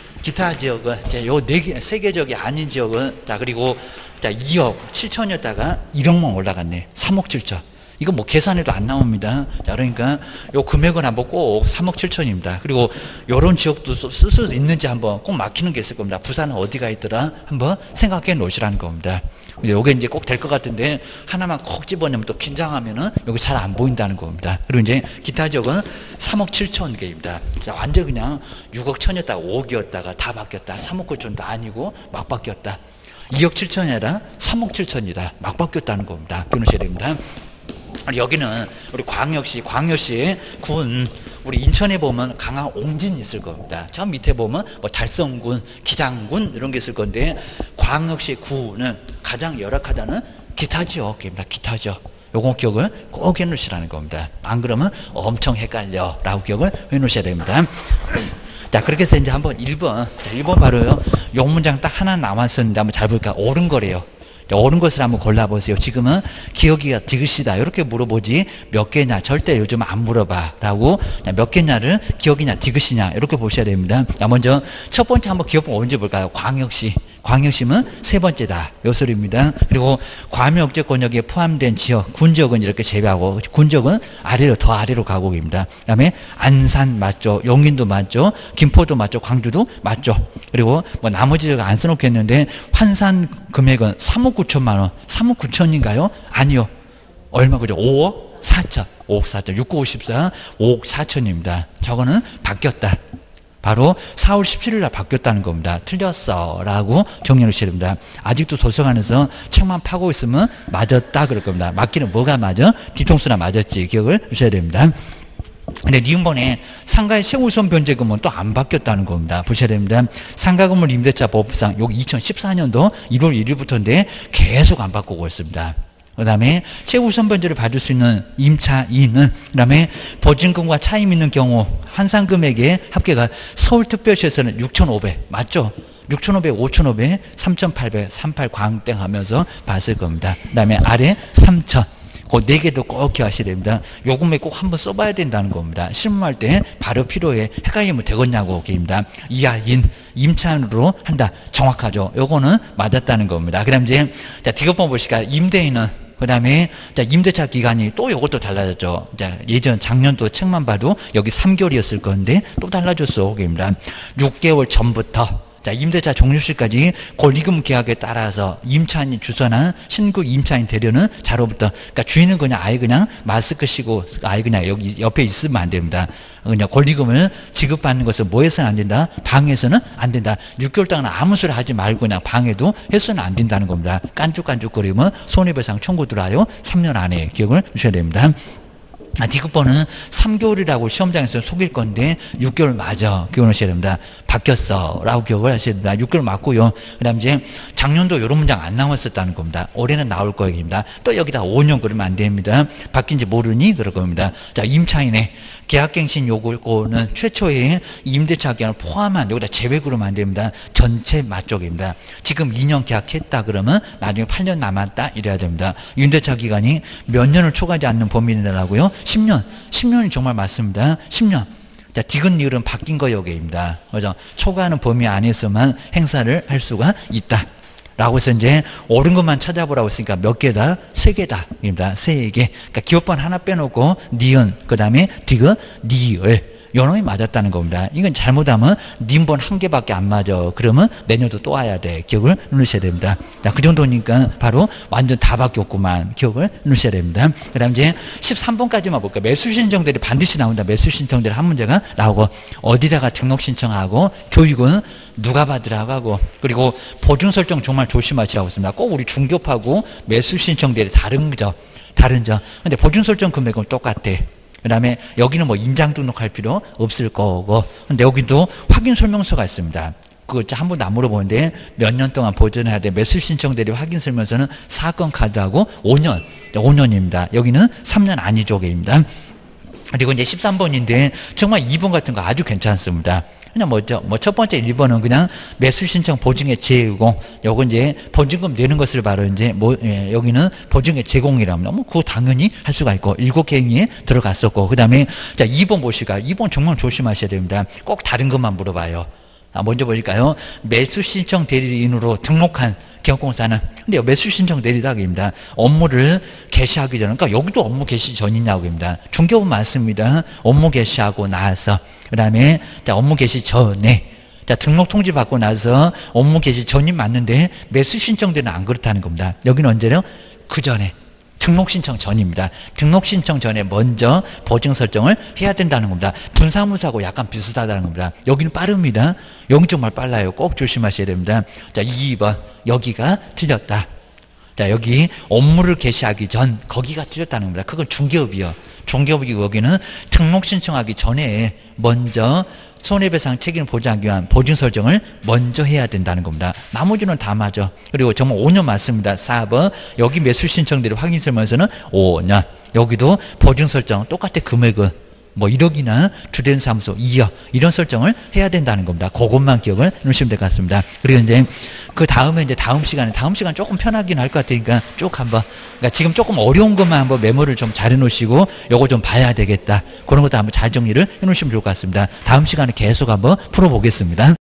기타 지역은 이제 요 네 개, 세 개 지역이 아닌 지역은, 자, 그리고 자, 이억 칠천이었다가 일억만 올라갔네. 삼억 칠천. 이거 뭐 계산해도 안 나옵니다. 자, 그러니까 요 금액은 한번 꼭 삼억 칠천입니다. 그리고 요런 지역도 쓸 수 있는지 한번 꼭 막히는 게 있을 겁니다. 부산은 어디가 있더라? 한번 생각해 놓으시라는 겁니다. 요게 이제 꼭 될 것 같은데 하나만 콕 집어내면 또 긴장하면은 여기 잘 안 보인다는 겁니다. 그리고 이제 기타 지역은 삼억 칠천 개입니다. 자, 완전 그냥 육억 천이었다가 오억이었다가 다 바뀌었다. 삼억 구천도 아니고 막 바뀌었다. 이억 칠천이 아니라 삼억 칠천이다. 막 바뀌었다는 겁니다. 기억하셔야 됩니다. 여기는 우리 광역시, 광역시 군, 우리 인천에 보면 강화 옹진이 있을 겁니다. 저 밑에 보면 뭐 달성군, 기장군 이런 게 있을 건데, 광역시 구는 가장 열악하다는 기타 지역입니다. 기타 지역. 요거 기억을 꼭 해놓으시라는 겁니다. 안 그러면 엄청 헷갈려 라고 기억을 해놓으셔야 됩니다. 자, 그렇게 해서 이제 한번 일 번. 자, 일 번 바로요. 요 문장 딱 하나 남았었는데 한번 잘 볼까? 옳은 거래요. 옳은 것을 한번 골라보세요. 지금은 기억이가 디귿이다 이렇게 물어보지 몇 개냐 절대 요즘 안 물어봐 라고, 몇 개냐를 기억이냐 디귿이냐 이렇게 보셔야 됩니다. 자, 먼저 첫 번째 한번 기억 언제 볼까요? 광역시. 광역시면 세 번째다 요 소리입니다. 그리고 과밀억제 권역에 포함된 지역, 군지역은 이렇게 제외하고, 군지역은 아래로 더 아래로 가고 있습니다. 그 다음에 안산 맞죠, 용인도 맞죠, 김포도 맞죠, 광주도 맞죠. 그리고 뭐 나머지 지역 안 써놓겠는데 환산 금액은 삼억 구천만 원. 삼억 구천인가요? 아니요. 얼마 그죠? 오억 사천. 오억 사천. 육구오십사. 오억 사천입니다. 저거는 바뀌었다. 바로 사월 십칠일 날 바뀌었다는 겁니다. 틀렸어 라고 정리해 주셔야 됩니다. 아직도 도서관에서 책만 파고 있으면 맞았다 그럴 겁니다. 맞기는 뭐가 맞아? 뒤통수나 맞았지. 기억을 주셔야 됩니다. 근데 니은번에 상가의 최우선 변제금은 또 안 바뀌었다는 겁니다. 보셔야 됩니다. 상가건물 임대차 법상 여기 이천십사 년도 일월 일일부터인데 계속 안 바꾸고 있습니다. 그 다음에 최우선 변제를 받을 수 있는 임차인은, 그 다음에 보증금과 차임 있는 경우 환산금액의 합계가 서울특별시에서는 육천오백 맞죠? 육천오백, 오천오백, 삼천팔백, 삼십팔 광땡 하면서 봤을 겁니다. 그 다음에 아래 삼천. 그 네 개도 꼭 기억하셔야 됩니다. 요 금액 꼭 한번 써봐야 된다는 겁니다. 실무할 때 바로 필요해. 헷갈리면 되겠냐고 기입니다. 이하인 임차인으로 한다. 정확하죠. 요거는 맞았다는 겁니다. 그 다음 이제 자, 디귿번 보시까 임대인은, 그 다음에 임대차 기간이 또 이것도 달라졌죠. 자, 예전 작년도 책만 봐도 여기 삼 개월이었을 건데 또 달라졌어. 그입니다. 육 개월 전부터 자, 임대차 종료시까지 권리금 계약에 따라서 임차인이 주선한 신규 임차인 대려는 자로부터, 그러니까 주인은 그냥 아예 그냥 마스크 쓰고 아예 그냥 여기 옆에 있으면 안 됩니다. 그냥 권리금을 지급받는 것은 뭐 해서는 안 된다? 방해서는 안 된다. 육 개월 동안 아무 소리 하지 말고 그냥 방해도 해서는 안 된다는 겁니다. 깐죽깐죽거리면 손해배상 청구 들어와요. 삼 년 안에 기억을 주셔야 됩니다. 아, 디귿번은 삼 개월이라고 시험장에서 속일 건데 육 개월 맞아. 기억을 하셔야 됩니다. 바뀌었어. 라고 기억을 하셔야 됩니다. 육 개월 맞고요. 그 다음 이제 작년도 이런 문장 안 나왔었다는 겁니다. 올해는 나올 거입니다. 또 여기다 오 년 그러면 안 됩니다. 바뀐지 모르니 그럴 겁니다. 자, 임차인의 계약갱신 요구는 최초의 임대차 기간을 포함한, 여기다 제외 그러면 안 됩니다. 전체 맞쪽입니다. 지금 이 년 계약했다 그러면 나중에 팔 년 남았다 이래야 됩니다. 임대차 기간이 몇 년을 초과하지 않는 범위라고요? 십 년. 십 년이 정말 맞습니다. 십 년. 자, 디귿 니을은 바뀐 거 여기입니다. 그죠? 초과하는 범위 안에서만 행사를 할 수가 있다. 라고 해서 이제 옳은 것만 찾아보라고 했으니까 몇 개다? 세 개다. 입니다. 세 개. 그러니까 기업번 하나 빼놓고 니은, 그 다음에 디귿, 니을. 요 놈이 맞았다는 겁니다. 이건 잘못하면 님번 한 개밖에 안 맞아. 그러면 내년도 또 와야 돼. 기억을 누르셔야 됩니다. 자, 그 정도니까 바로 완전 다 바뀌었구만. 기억을 누르셔야 됩니다. 그 다음 이제 십삼 번까지만 볼게요. 매수 신청들이 반드시 나온다. 매수 신청들이 한 문제가 나오고, 어디다가 등록 신청하고, 교육은 누가 받으라고 하고, 그리고 보증 설정 정말 조심하시라고 했습니다. 꼭 우리 중개업하고 매수 신청들이 다른 거죠. 다른 점. 근데 보증 설정 금액은 똑같아. 그 다음에 여기는 뭐 인장 등록할 필요 없을 거고, 근데 여기도 확인 설명서가 있습니다. 그거 한 번도 안 물어보는데 몇 년 동안 보존해야 돼. 매수 신청 대리 확인 설명서는 사건 카드하고 오 년, 오 년입니다. 여기는 삼 년 아니죠입니다. 그리고 이제 십삼 번인데 정말 이 번 같은 거 아주 괜찮습니다. 그냥 뭐, 저, 뭐, 첫 번째 일 번은 그냥 매수 신청 보증의 제공, 요거 이제 보증금 내는 것을 바로 이제 뭐, 예, 여기는 보증의 제공이랍니다. 뭐, 그거 당연히 할 수가 있고, 일곱 개 행위에 들어갔었고, 그 다음에, 자, 이 번 보시까. 이 번 정말 조심하셔야 됩니다. 꼭 다른 것만 물어봐요. 아, 먼저 보실까요? 매수 신청 대리인으로 등록한 기업공사는, 근데 매수 신청 대리다입니다. 업무를 개시하기 전, 그러니까 여기도 업무 개시 전이냐고입니다. 중개업은 맞습니다. 업무 개시하고 나서, 그 다음에 업무 개시 전에, 자, 등록 통지 받고 나서 업무 개시 전이 맞는데 매수 신청 대리는 안 그렇다는 겁니다. 여기는 언제요? 그 전에. 등록 신청 전입니다. 등록 신청 전에 먼저 보증 설정을 해야 된다는 겁니다. 분사무소하고 약간 비슷하다는 겁니다. 여기는 빠릅니다. 여기 정말 빨라요. 꼭 조심하셔야 됩니다. 자, 이 번 여기가 틀렸다. 자, 여기 업무를 개시하기 전 거기가 틀렸다는 겁니다. 그건 중개업이요. 중개업이고 여기는 등록 신청하기 전에 먼저 손해배상 책임을 보장하기 위한 보증 설정을 먼저 해야 된다는 겁니다. 나머지는 다 맞아. 그리고 정말 오 년 맞습니다. 사 번 여기 매수 신청대리 확인 설명서는 오 년. 여기도 보증 설정 똑같아. 금액은 뭐 일억이나 주된 사무소 이억 이런 설정을 해야 된다는 겁니다. 그것만 기억을 해주시면 될 것 같습니다. 그리고 이제 그 다음에 이제 다음 시간에 다음 시간 조금 편하긴 할 것 같으니까 쭉 한번, 그러니까 지금 조금 어려운 것만 한번 메모를 좀 잘 해놓으시고 요거 좀 봐야 되겠다. 그런 것도 한번 잘 정리를 해놓으시면 좋을 것 같습니다. 다음 시간에 계속 한번 풀어보겠습니다.